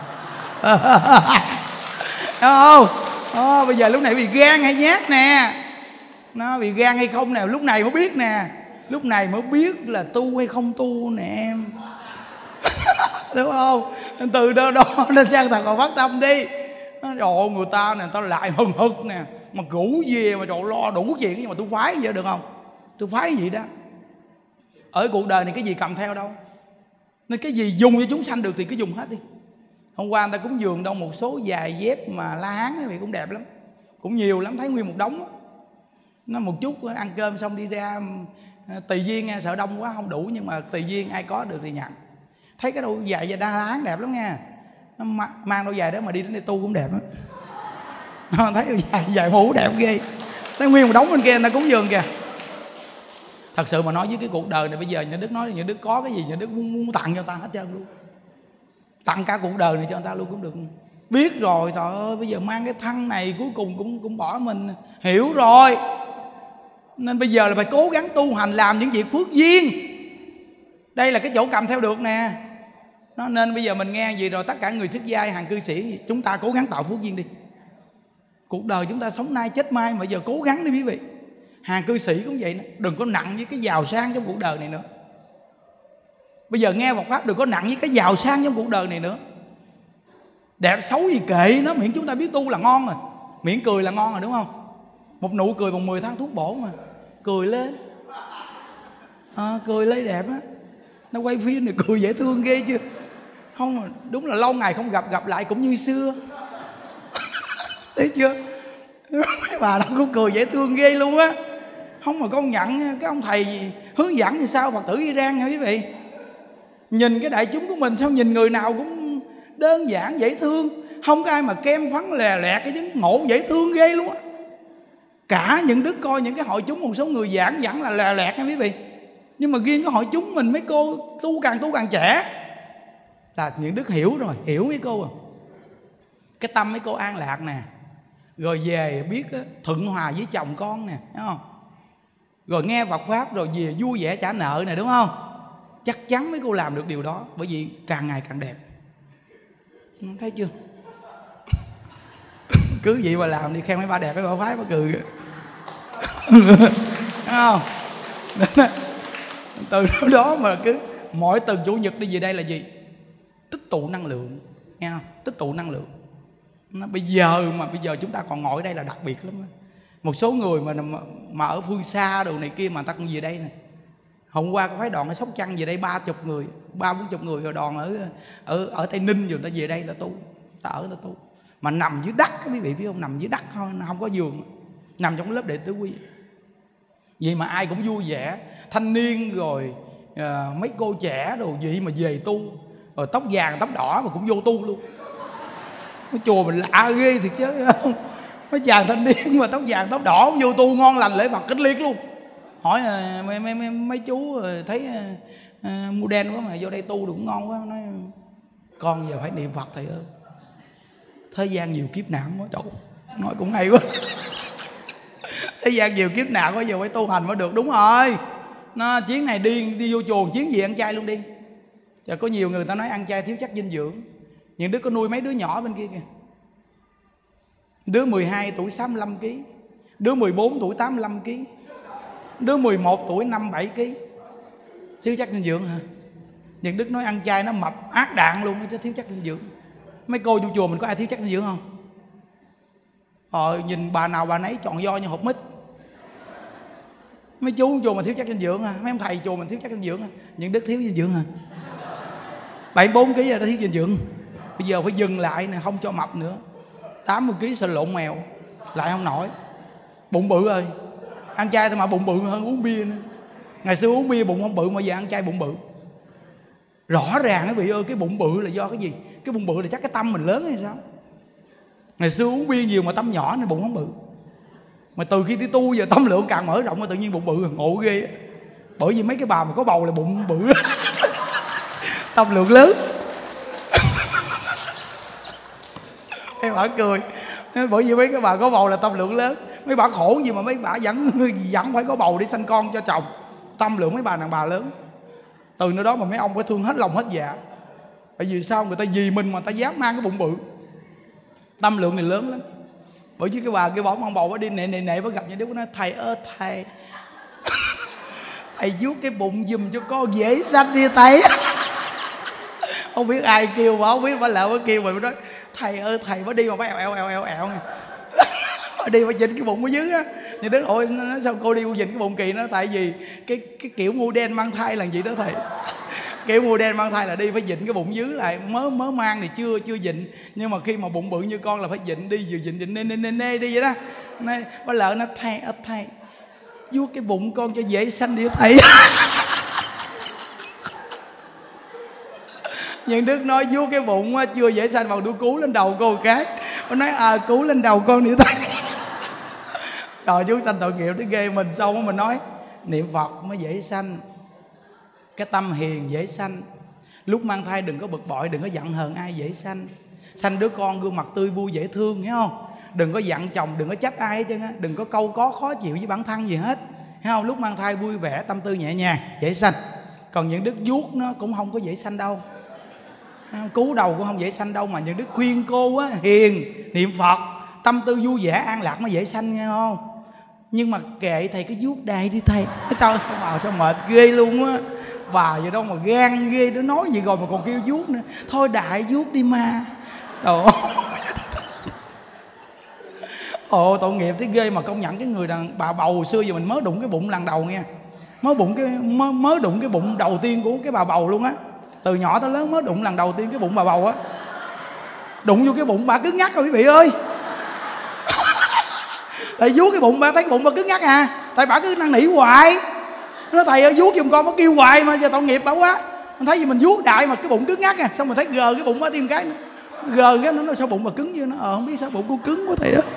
Đúng không? Bây giờ lúc này bị gan hay nhát nè. Nó bị gan hay không nè, lúc này mới biết nè. Lúc này mới biết là tu hay không tu nè em. Đúng không? Nên từ đó nên chân thật và phát tâm đi. Trời, người ta nè, người ta lại hừng hực nè, mà rủ về mà trời lo đủ chuyện, nhưng mà tôi phái vậy được không? Tôi phái gì đó. Ở cuộc đời này cái gì cầm theo đâu. Nên cái gì dùng cho chúng sanh được thì cứ dùng hết đi. Hôm qua người ta cúng dường đâu một số giày dép mà La Hán ấy, cũng đẹp lắm, cũng nhiều lắm, thấy nguyên một đống đó. Nó một chút ăn cơm xong đi ra tùy duyên nha, sợ đông quá không đủ, nhưng mà tùy duyên ai có được thì nhận. Thấy cái đôi giày La Hán đẹp lắm nha. Nó mang đôi giày đó mà đi đến đây tu cũng đẹp á. Thấy giày mũ đẹp ghê. Thấy nguyên một đống bên kia người ta cúng dường kìa. Thật sự mà nói với cái cuộc đời này bây giờ nhà Đức nói nhà Đức có cái gì nhà Đức muốn tặng cho người ta hết trơn luôn. Tặng cả cuộc đời này cho người ta luôn cũng được. Biết rồi, trời ơi, bây giờ mang cái thân này cuối cùng cũng bỏ mình. Hiểu rồi. Nên bây giờ là phải cố gắng tu hành, làm những việc phước duyên. Đây là cái chỗ cầm theo được nè. Nó nên bây giờ mình nghe gì rồi, tất cả người xuất gia hàng cư sĩ gì, chúng ta cố gắng tạo phước duyên đi. Cuộc đời chúng ta sống nay chết mai, mà giờ cố gắng đi quý vị. Hàng cư sĩ cũng vậy nữa. Đừng có nặng với cái giàu sang trong cuộc đời này nữa. Bây giờ nghe Phật pháp đừng có nặng với cái giàu sang trong cuộc đời này nữa. Đẹp xấu gì kệ nó, miễn chúng ta biết tu là ngon rồi. Miễn cười là ngon rồi, đúng không? Một nụ cười bằng 10 tháng thuốc bổ mà. Cười lên cười lên đẹp á. Nó quay phim này cười dễ thương ghê chưa. Không, đúng là lâu ngày không gặp lại cũng như xưa. Thấy chưa? Mấy bà đó cũng cười dễ thương ghê luôn á. Không mà công nhận cái ông thầy hướng dẫn như sao Phật tử Iran nha quý vị. Nhìn cái đại chúng của mình sao nhìn người nào cũng đơn giản dễ thương. Không có ai mà kem phấn lè lẹt cái chứng ngộ dễ thương ghê luôn á. Cả những đức coi những cái hội chúng một số người giảng dẫn là lè lẹt nha quý vị. Nhưng mà riêng cái hội chúng mình mấy cô tu càng trẻ là những đức hiểu rồi, hiểu mấy cô à. Cái tâm mấy cô an lạc nè. rồi về biết thuận hòa với chồng con nè, thấy không? Rồi nghe Phật pháp rồi về vui vẻ trả nợ nè, đúng không? Chắc chắn mấy cô làm được điều đó, bởi vì càng ngày càng đẹp. Thấy chưa? Cứ vậy mà làm đi, khen mấy bà đẹp, mấy bà phái bà cười. Thấy không? Từ đó mà cứ mỗi tuần Chủ nhật đi về đây là gì? Tích tụ năng lượng, nghe không? Tích tụ năng lượng. Bây giờ chúng ta còn ngồi ở đây là đặc biệt lắm. Một số người mà ở phương xa đồ này kia mà người ta cũng về đây nè. Hôm qua có phái đoàn ở Sóc Trăng về đây 30 người, 30-40 người, rồi đoàn ở Tây Ninh rồi người ta về đây ta tu, ta ở ta tu. Mà nằm dưới đất, quý vị biết không? Nằm dưới đất thôi, không có giường, nằm trong lớp đệ tử quy. Vậy mà ai cũng vui vẻ, thanh niên rồi mấy cô trẻ đồ gì mà về tu, rồi tóc vàng tóc đỏ mà cũng vô tu luôn. Cái chùa mình lạ ghê thiệt chứ không? Mấy chàng thanh niên mà tóc vàng tóc đỏ vô tu ngon lành lễ Phật kính liệt luôn. Hỏi mấy chú thấy mua đen quá mà vô đây tu cũng ngon quá. Nói con giờ phải niệm Phật thầy ơi, thế gian nhiều kiếp nạn quá. Trời, nói cũng hay quá. Thế gian nhiều kiếp nạn quá, giờ phải tu hành mới được. Đúng rồi, nó chuyến này đi vô chùa, chuyến gì ăn chay luôn đi. Giờ có nhiều người ta nói ăn chay thiếu chất dinh dưỡng. Những đứa có nuôi mấy đứa nhỏ bên kia kìa, đứa 12 tuổi 65 kg, đứa 14 tuổi 85 kg, đứa 11 tuổi 57 kg. Thiếu chất dinh dưỡng hả? Những đứa nói ăn chay nó mập ác đạn luôn chứ thiếu chất dinh dưỡng. Mấy cô vô chùa mình có ai thiếu chất dinh dưỡng không? Nhìn bà nào bà nấy tròn vo như hộp mít. Mấy chú chùa mình thiếu chất dinh dưỡng hả? Mấy ông thầy chùa mình thiếu chất dinh dưỡng hả? Những đứa thiếu dinh dưỡng hả? 74 kg rồi đã thiếu dinh dưỡng. Bây giờ phải dừng lại nè, không cho mập nữa. 80 kg sợ lộn mèo, lại không nổi. Bụng bự ơi, ăn chay thôi mà bụng bự hơn uống bia nữa. Ngày xưa uống bia bụng không bự mà giờ ăn chay bụng bự. Rõ ràng quý vị ơi, cái bụng bự là do cái gì? Cái bụng bự là chắc cái tâm mình lớn hay sao? Ngày xưa uống bia nhiều mà tâm nhỏ nên bụng không bự. Mà từ khi đi tu giờ tâm lượng càng mở rộng mà tự nhiên bụng bự, ngộ ghê. Bởi vì mấy cái bà mà có bầu là bụng bự. Tâm lượng lớn. Mấy bà cười, bởi vì mấy cái bà có bầu là tâm lượng lớn. Mấy bà khổ gì mà mấy bà vẫn phải có bầu để sanh con cho chồng. Tâm lượng mấy bà đàn bà lớn. Từ nơi đó mà mấy ông phải thương hết lòng hết dạ. Tại vì sao? Người ta vì mình mà người ta dám mang cái bụng bự. Tâm lượng này lớn lắm. Bởi vì cái bà kia bỏ con bầu bà đi nệ bà gặp những đứa nói thầy ơi thầy, thầy vuốt cái bụng giùm cho con dễ sanh đi thầy. Không biết ai kêu mà không biết bà lỡ bà kêu mà bà nói thầy ơi thầy, bà đi mà bà eo nè. Bà đi bà dịnh cái bụng ở dưới á. Như đứa ôi nói sao cô đi cô dịnh cái bụng kỳ nó? Tại vì cái kiểu mô đen mang thai là gì đó thầy. Kiểu mô đen mang thai là đi phải dịnh cái bụng dưới lại. Mới mang thì chưa dịnh, nhưng mà khi mà bụng bự như con là phải dịnh đi, vừa dịnh nê đi vậy đó. Bà lỡ nó thầy vuốt cái bụng con cho dễ sanh đi thầy. Nhưng Đức nói vuốt cái bụng chưa dễ sanh vào, tôi cứu lên đầu cô cái. Nó nói cứu lên đầu con đi thầy. Trời, chú sanh tội nghiệp nó ghê mình. Xong đó mình nói niệm Phật mới dễ sanh, cái tâm hiền dễ sanh. Lúc mang thai đừng có bực bội, đừng có giận hờn ai, dễ sanh. Sanh đứa con gương mặt tươi vui dễ thương, hiểu không? Đừng có giận chồng, đừng có trách ai hết trơn á. Đừng có câu có khó chịu với bản thân gì hết, hiểu không? Lúc mang thai vui vẻ, tâm tư nhẹ nhàng, dễ sanh. Còn những đức vuốt nó cũng không có dễ sanh đâu, cứu đầu cũng không dễ sanh đâu. Mà những đức khuyên cô á, hiền, niệm Phật, tâm tư vui vẻ an lạc mới dễ sanh, nghe không? Nhưng mà kệ thầy cứ vuốt đầy đi thầy. Trời, bà sao mệt ghê luôn á. Bà vậy đâu mà gan ghê, nó nói gì rồi mà còn kêu vuốt nữa. Thôi đại vuốt đi ma. Trời ơi. Ồ, tội nghiệp thấy ghê. Mà công nhận cái người đàn bà bầu hồi xưa giờ mình mới đụng cái bụng lần đầu nghe. Mới đụng cái bụng đầu tiên của cái bà bầu luôn á. Từ nhỏ tới lớn mới đụng lần đầu tiên cái bụng bà bầu á. Đụng vô cái bụng bà cứng ngắc rồi quý vị ơi. Thầy vuốt cái bụng bà thấy cái bụng bà cứng ngắc à. Thầy bà cứ năn nỉ hoài. Nó thầy ơi vuốt giùm con, nó kêu hoài mà giờ tội nghiệp bà quá. Mình thấy gì mình vuốt đại mà cái bụng cứng ngắc à. Xong mình thấy gờ cái bụng bà thêm cái nữa. Gờ cái nó nói sao bụng bà cứng như nó. Không biết sao bụng cô cứng quá thầy á.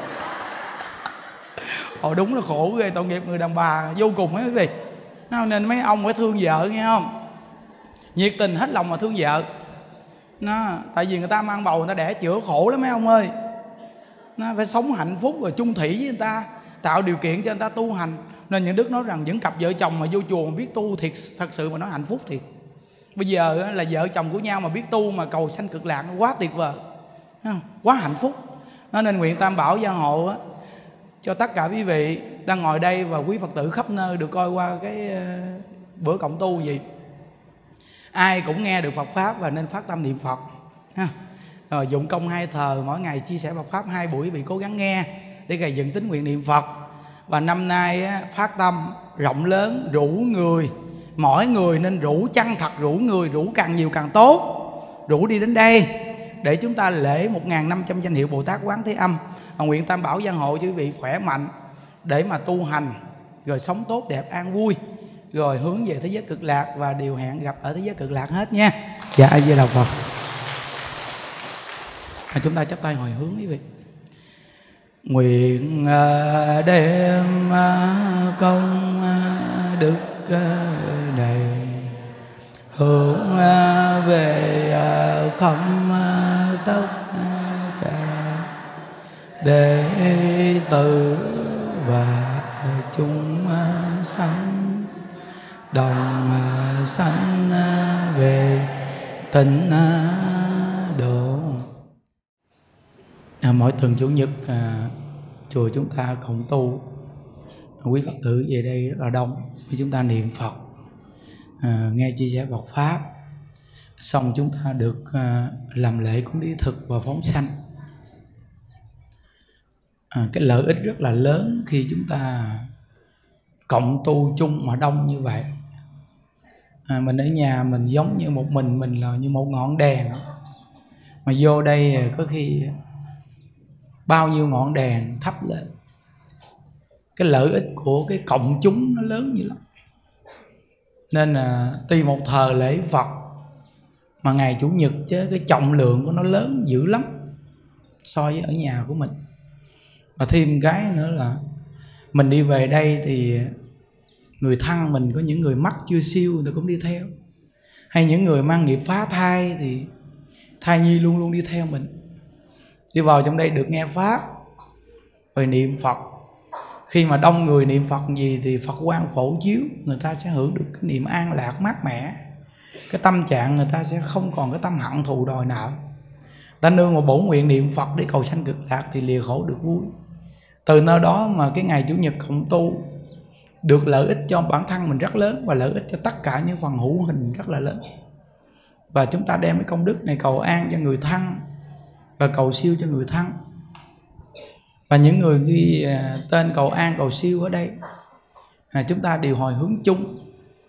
Đúng là khổ ghê, tội nghiệp người đàn bà vô cùng á quý vị. Nên mấy ông phải thương vợ, nghe không? Nhiệt tình hết lòng mà thương vợ. Tại vì người ta mang bầu người ta đẻ chữa khổ lắm mấy ông ơi. nó phải sống hạnh phúc rồi chung thủy với người ta, tạo điều kiện cho người ta tu hành. Nên những đức nói rằng những cặp vợ chồng mà vô chùa mà biết tu thiệt, thật sự mà nói hạnh phúc thiệt. Bây giờ là vợ chồng của nhau mà biết tu mà cầu sanh cực lạc, quá tuyệt vời, quá hạnh phúc. Nó nên nguyện Tam Bảo gia hộ cho tất cả quý vị đang ngồi đây và quý Phật tử khắp nơi được coi qua cái bữa cộng tu gì, ai cũng nghe được Phật Pháp và nên phát tâm niệm Phật ha. Rồi dụng công 2 thờ mỗi ngày chia sẻ Phật Pháp 2 buổi, quý vị cố gắng nghe để gầy dựng tín nguyện niệm Phật. Và năm nay phát tâm rộng lớn, rủ người, mỗi người nên rủ chân thật, rủ người, rủ càng nhiều càng tốt, rủ đi đến đây để chúng ta lễ 1500 danh hiệu Bồ Tát Quán Thế Âm. Nguyện Tam Bảo gia hộ cho quý vị khỏe mạnh để mà tu hành, rồi sống tốt đẹp an vui, rồi hướng về thế giới cực lạc, và đều hẹn gặp ở thế giới cực lạc hết nha. Dạ A Di Đà Phật. Chúng ta chắp tay hồi hướng quý vị. Nguyện đem công đức này hướng về không tất cả đệ tử và chúng sanh đồng sanh về tịnh độ. Mỗi tuần Chủ nhật chùa chúng ta cộng tu, quý Phật tử về đây rất là đông, khi chúng ta niệm Phật, nghe chia sẻ Phật Pháp, xong chúng ta được làm lễ cúng thí thực và phóng sanh. Cái lợi ích rất là lớn khi chúng ta cộng tu chung mà đông như vậy. Mình ở nhà mình giống như một mình là như một ngọn đèn, mà vô đây có khi bao nhiêu ngọn đèn thắp lên. Cái lợi ích của cái cộng chúng nó lớn như lắm. Nên là tuy một thờ lễ Phật mà ngày Chủ nhật chứ cái trọng lượng của nó lớn dữ lắm so với ở nhà của mình. Và thêm cái nữa là mình đi về đây thì người thân mình có những người mắc chưa siêu thì cũng đi theo, hay những người mang nghiệp phá thai thì thai nhi luôn luôn đi theo mình. Đi vào trong đây được nghe Pháp rồi niệm Phật. Khi mà đông người niệm Phật gì thì Phật quang phổ chiếu, người ta sẽ hưởng được cái niềm an lạc mát mẻ. Cái tâm trạng người ta sẽ không còn cái tâm hận thù đòi nợ. Ta nương vào bổn nguyện niệm Phật để cầu sanh cực lạc thì lìa khổ được vui. Từ nơi đó mà cái ngày Chủ nhật cộng tu được lợi ích cho bản thân mình rất lớn, và lợi ích cho tất cả những phần hữu hình rất là lớn. Và chúng ta đem cái công đức này cầu an cho người thân và cầu siêu cho người thân. Và những người ghi tên cầu an cầu siêu ở đây, chúng ta đều hồi hướng chung.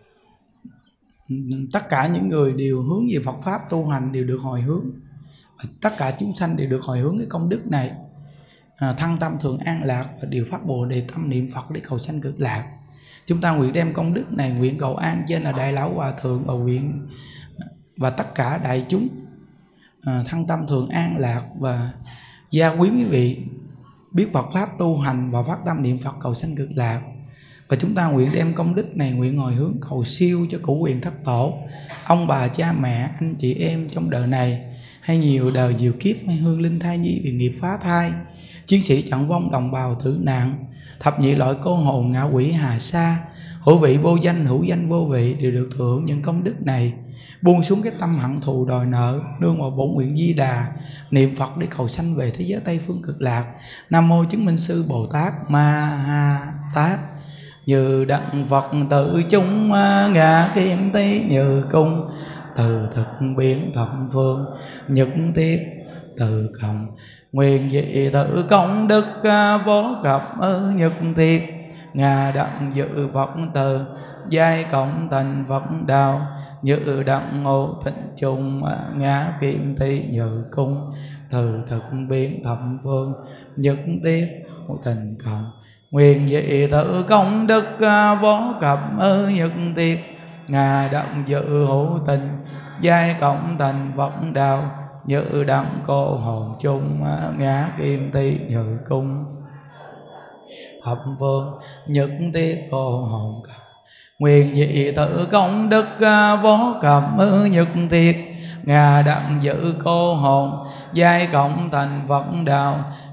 Tất cả những người đều hướng về Phật Pháp tu hành đều được hồi hướng. Và tất cả chúng sanh đều được hồi hướng cái công đức này, thăng tâm thường an lạc và đều phát Bồ Đề tâm niệm Phật để cầu sanh cực lạc. Chúng ta nguyện đem công đức này nguyện cầu an trên là Đại Lão Hòa Thượng và nguyện và tất cả đại chúng thăng tâm thường an lạc và gia quyến quý vị biết Phật Pháp tu hành và phát tâm niệm Phật cầu sanh cực lạc. Và chúng ta nguyện đem công đức này nguyện hồi hướng cầu siêu cho cửu quyền thất tổ, ông bà cha mẹ anh chị em trong đời này hay nhiều đời nhiều kiếp, hay hương linh thai nhi vì nghiệp phá thai, chiến sĩ trận vong đồng bào tử nạn, thập nhị loại cô hồn ngạ quỷ hà sa, hữu vị vô danh hữu danh vô vị đều được thừa hưởng những công đức này, buông xuống cái tâm hận thù đòi nợ, nương vào bổn nguyện Di Đà niệm Phật để cầu sanh về thế giới Tây phương cực lạc. Nam mô chứng minh sư Bồ Tát Ma Ha Tát. Như đặng Phật tự chúng ngã kim tý như cung, từ thực biến thập phương nhất thiết từ cộng, nguyện dị tự công đức vô cập nhất thiết, ngà đặng dự Phật từ giai cộng thành Phật đạo, như đặng ngộ thịnh chung ngã kim tý như cung, từ thực biến thập phương nhất thiết thành cộng, nguyện dị tự công đức vô cập nhất thiết, ngà đặng dự hữu tình giai cộng thành Phật đạo, như đặng cô hồn chung ngã kim tý như cung, thập phương nhất thiết cô hồn cập, nguyện dị tự công đức vô cập nhất thiết, ngà đặng dự cô hồn giai cộng thành Phật đạo,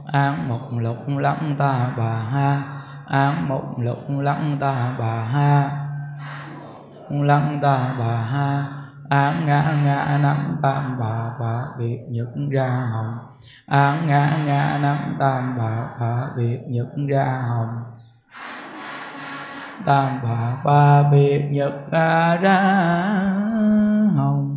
An mục lục lăng ta bà ha. An mục lục lăng ta bà ha. Lăng ta bà ha. Án ngã ngã năm tam bà biệt nhật ra hồng. Án ngã ngã năm tam bà biệt nhật ra hồng. Tam bà biệt nhật ra hồng.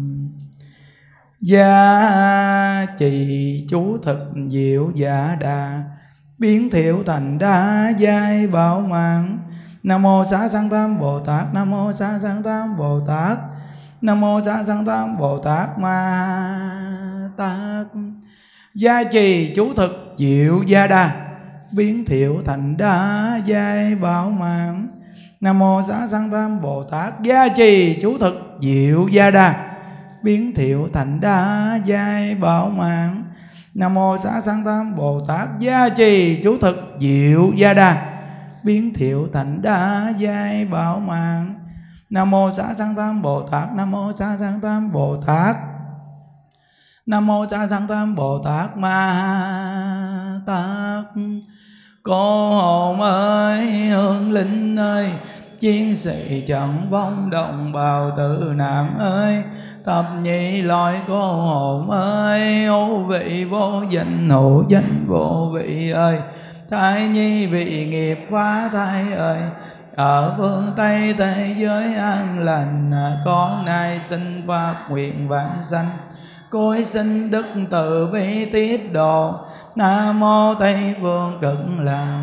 Gia trì chú thực diệu dạ đà, biến thiệu thành đa giai bảo mạng. Nam mô Xá Sanh Tam Bồ Tát. Nam mô Xá Sanh Tam Bồ Tát. Nam mô Xá Sanh Tam Bồ Tát Ma Tát. Gia trì chú thực diệu gia đà, biến thiệu thành đa giai bảo mạng. Nam mô Xá Sanh Tam Bồ Tát. Gia trì chú thực diệu gia đà, biến thiệu thành đa giai bảo mạng. Nam mô Xá Sanh Tam Bồ Tát. Gia trì chú thực diệu gia đà, biến thiệu thành đa giai bảo mạng. Nam mô Xá Sanh Tam Bồ Tát. Nam mô Xá Sanh Tam Bồ Tát. Nam mô Xá Sanh Tam Bồ Tát Ma Tát. Cô hồn ơi, hương linh ơi, chiến sĩ trận vong đồng bào tử nạn ơi, thập nhị loại cô hồn ơi, hữu vị vô danh, hữu danh vô vị ơi, thai nhi bị nghiệp phá thai ơi, ở phương Tây thế giới an lành, con nay xin phát nguyện vãng sanh, cối xin đức từ bi tiết độ. Nam mô Tây Phương Cực Lạc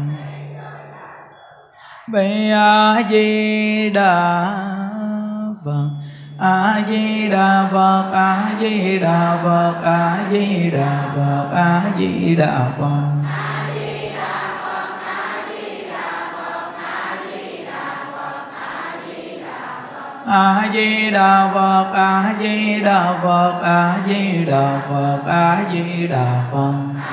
Bi A Di Đà Phật. A Di Đà Phật. A Di Đà Phật. A Di Đà Phật. A Di Đà Phật. A Di Đà Phật. A Di Đà Phật. A Di Đà Phật. A Di Đà Phật.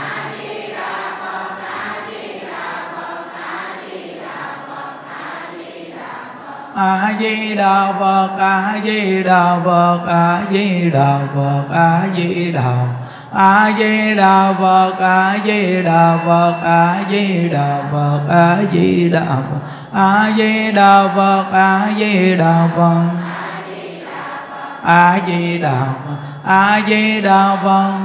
A Di Đà Phật. A Di Đà Phật. A Di Đà Phật. A Di Đà. A Di Đà Phật. A Di Đà Phật. A Di Đà Phật. A Di Đà Phật. A Di Đà Phật. A Di Đà Phật. A Di Đà Phật. A Di Đà Phật.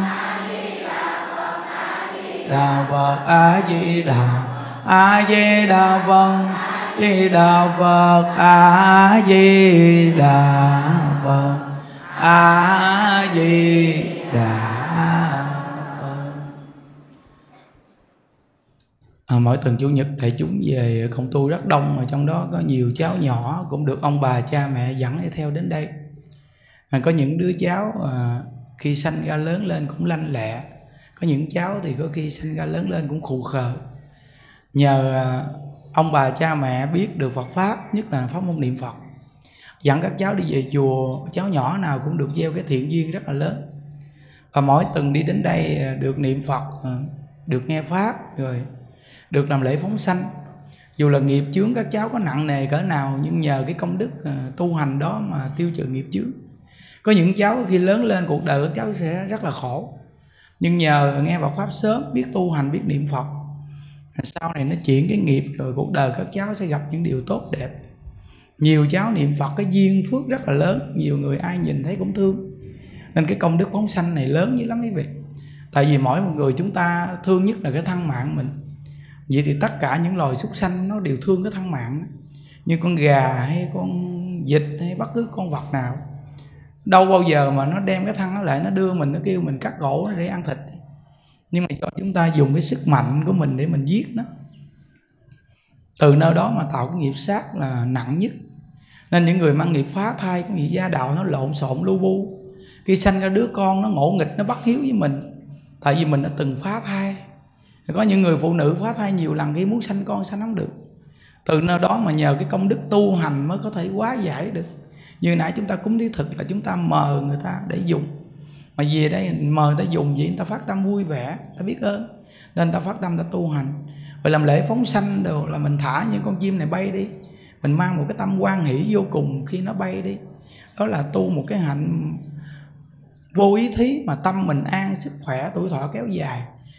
Đà Phật. A Di Đà. A Di Đà Phật. Di Đà Phật. A Di Đà Phật. A Di Đà Phật. Mỗi tuần Chủ nhật đại chúng về công tu rất đông, mà trong đó có nhiều cháu nhỏ cũng được ông bà cha mẹ dẫn để theo đến đây. Có những đứa cháu khi sanh ra lớn lên cũng lanh lẹ, có những cháu thì có khi sanh ra lớn lên cũng khù khờ. Nhờ ông bà cha mẹ biết được Phật Pháp, nhất là pháp môn niệm Phật, dẫn các cháu đi về chùa, cháu nhỏ nào cũng được gieo cái thiện duyên rất là lớn. Và mỗi tuần đi đến đây được niệm Phật, được nghe Pháp, rồi được làm lễ phóng sanh. Dù là nghiệp chướng các cháu có nặng nề cỡ nào, nhưng nhờ cái công đức tu hành đó mà tiêu trừ nghiệp chướng. Có những cháu khi lớn lên cuộc đời các cháu sẽ rất là khổ, nhưng nhờ nghe Phật Pháp sớm, biết tu hành, biết niệm Phật, sau này nó chuyển cái nghiệp, rồi cuộc đời các cháu sẽ gặp những điều tốt đẹp. Nhiều cháu niệm Phật cái duyên phước rất là lớn, nhiều người ai nhìn thấy cũng thương. Nên cái công đức phóng sanh này lớn dữ lắm quý vị. Tại vì mỗi một người chúng ta thương nhất là cái thân mạng mình. Vậy thì tất cả những loài súc sanh nó đều thương cái thân mạng. Như con gà hay con vịt hay bất cứ con vật nào, đâu bao giờ mà nó đem cái thân nó lại, nó đưa mình, nó kêu mình cắt gỗ để ăn thịt. Nhưng mà cho chúng ta dùng cái sức mạnh của mình để mình giết nó, từ nơi đó mà tạo cái nghiệp sát là nặng nhất. Nên những người mang nghiệp phá thai, cái nghiệp gia đạo nó lộn xộn lu bu, khi sanh ra đứa con nó ngỗ nghịch, nó bất hiếu với mình, tại vì mình đã từng phá thai. Có những người phụ nữ phá thai nhiều lần, khi muốn sanh con sanh không được. Từ nơi đó mà nhờ cái công đức tu hành mới có thể hóa giải được. Như nãy chúng ta cúng thí thực là chúng ta mời người ta để dùng, mà về đây mời người ta dùng vậy, người ta phát tâm vui vẻ, người ta biết ơn, nên người ta phát tâm, người ta tu hành. Rồi làm lễ phóng sanh đồ là mình thả những con chim này bay đi, mình mang một cái tâm hoan hỷ vô cùng khi nó bay đi. Đó là tu một cái hạnh vô ý thí mà tâm mình an, sức khỏe, tuổi thọ kéo dài.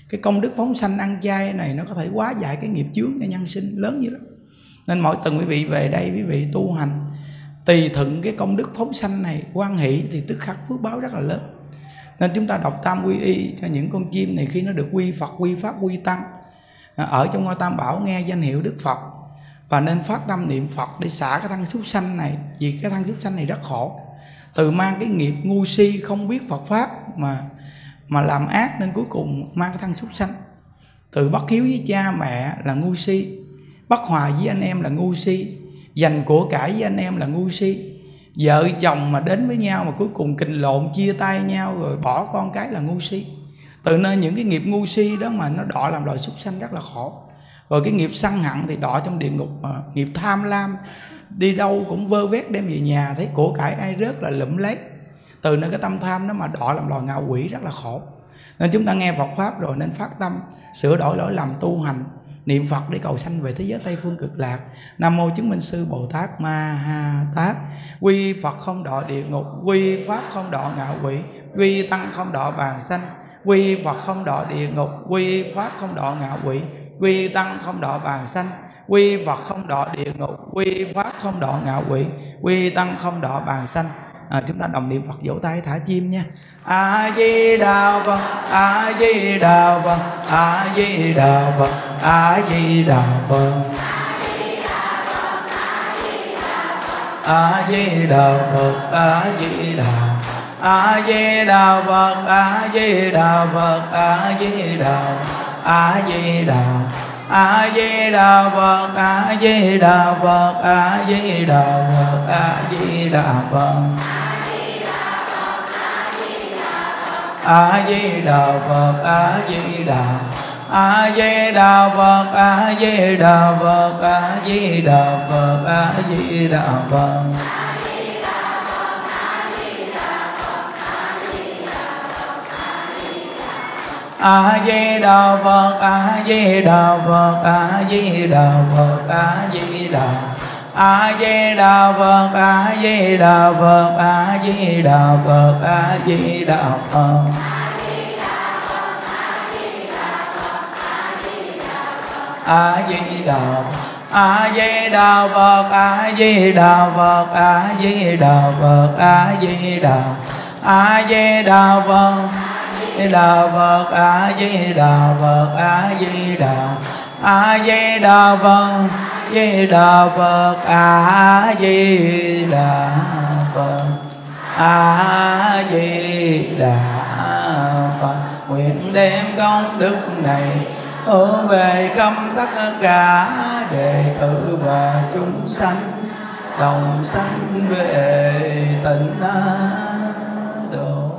Cái công đức phóng sanh ăn chay này nó có thể hóa giải cái nghiệp chướng cho nhân sinh lớn như lắm. Nên mỗi tuần quý vị về đây, quý vị tu hành tùy thuận cái công đức phóng sanh này, hoan hỷ thì tức khắc phước báo rất là lớn. Nên chúng ta đọc tam quy y cho những con chim này, khi nó được quy Phật, quy Pháp, quy Tăng, ở trong ngôi Tam Bảo nghe danh hiệu Đức Phật, và nên phát tâm niệm Phật để xả cái thân súc sanh này. Vì cái thân súc sanh này rất khổ, từ mang cái nghiệp ngu si không biết Phật Pháp mà làm ác, nên cuối cùng mang cái thân súc sanh. Từ bất hiếu với cha mẹ là ngu si, bất hòa với anh em là ngu si, dành của cải với anh em là ngu si, vợ chồng mà đến với nhau mà cuối cùng kình lộn chia tay nhau rồi bỏ con cái là ngu si. Từ nơi những cái nghiệp ngu si đó mà nó đọa làm loài súc sanh rất là khổ. Rồi cái nghiệp sân hận thì đọa trong địa ngục. Nghiệp tham lam đi đâu cũng vơ vét đem về nhà, thấy của cải ai rớt là lụm lấy. Từ nơi cái tâm tham đó mà đọa làm loài ngạ quỷ rất là khổ. Nên chúng ta nghe Phật Pháp rồi nên phát tâm sửa đổi lỗi lầm, tu hành niệm Phật để cầu sanh về thế giới Tây Phương Cực Lạc. Nam mô Chứng Minh Sư Bồ Tát Ma Ha Tát. Quy Phật không đọa địa ngục, quy Pháp không đọa ngạ quỷ, quy Tăng không đọa bàn sanh. Quy Phật không đọa địa ngục, quy Pháp không đọa ngạ quỷ, quy Tăng không đọa bàn sanh. Quy Phật không đọa địa ngục, quy Pháp không đọa ngạ quỷ, quy Tăng không đọa bàn sanh. Chúng ta đồng niệm Phật, vỗ tay thả chim nha. A Di Đà Phật, A Di Đà Phật, A Di Đà Phật, A Di Đà Phật, A Di Đà Phật, A Di Đà, A Di Đà Phật, A Di Đà Phật, A Di Đà, A Di Đà, A Di Đà Phật, A Di Đà Phật, A Di Đà Phật, A Di Đà Phật, A Di Đà Phật, A Di Đà, A Di Đà Phật, A Di Đà Phật, A Di Đà Phật, A Di Đà Phật, A Di Đà Phật, A Di Đà Phật, A Di Đà Phật, A Di Đà, A Di Đà Phật, A Di Đà Phật, A Di Đà Phật, A Di Đà Phật, A Di Đà, A Di Đà Phật, A Di Đà Phật, A Di Đà Phật, A Di Đà, A Di Đà Phật, Đà Phật, A Di Đà Phật, A Di Đà, A Di Đà Phật, Di Đà Phật, A Di Đà Phật, A Di Đà Phật. Nguyện đem công đức này hướng về khắp tất cả đệ tử và chúng sanh, đồng sanh về tịnh độ.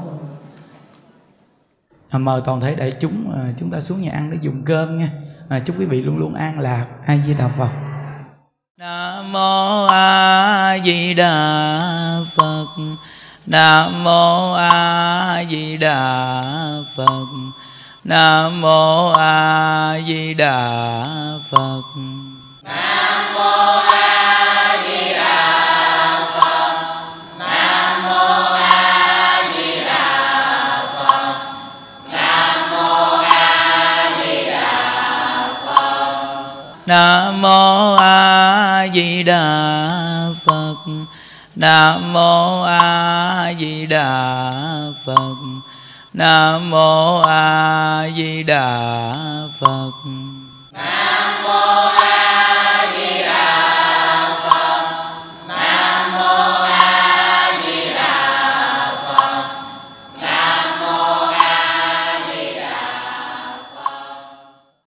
Mời toàn thể đại chúng chúng ta xuống nhà ăn để dùng cơm nha. Chúc quý vị luôn luôn an lạc. A Di Đà Phật. Nam mô A Di Đà Phật. Nam mô A Di Đà Phật. Nam mô A Di Đà Phật. Nam mô A Di Đà Phật. Nam mô A Di Đà Phật. Nam mô A Di Đà Phật. Nam mô A Di Đà Phật. Nam mô A Di Đà Phật. Nam mô A Di Đà Phật. Nam mô A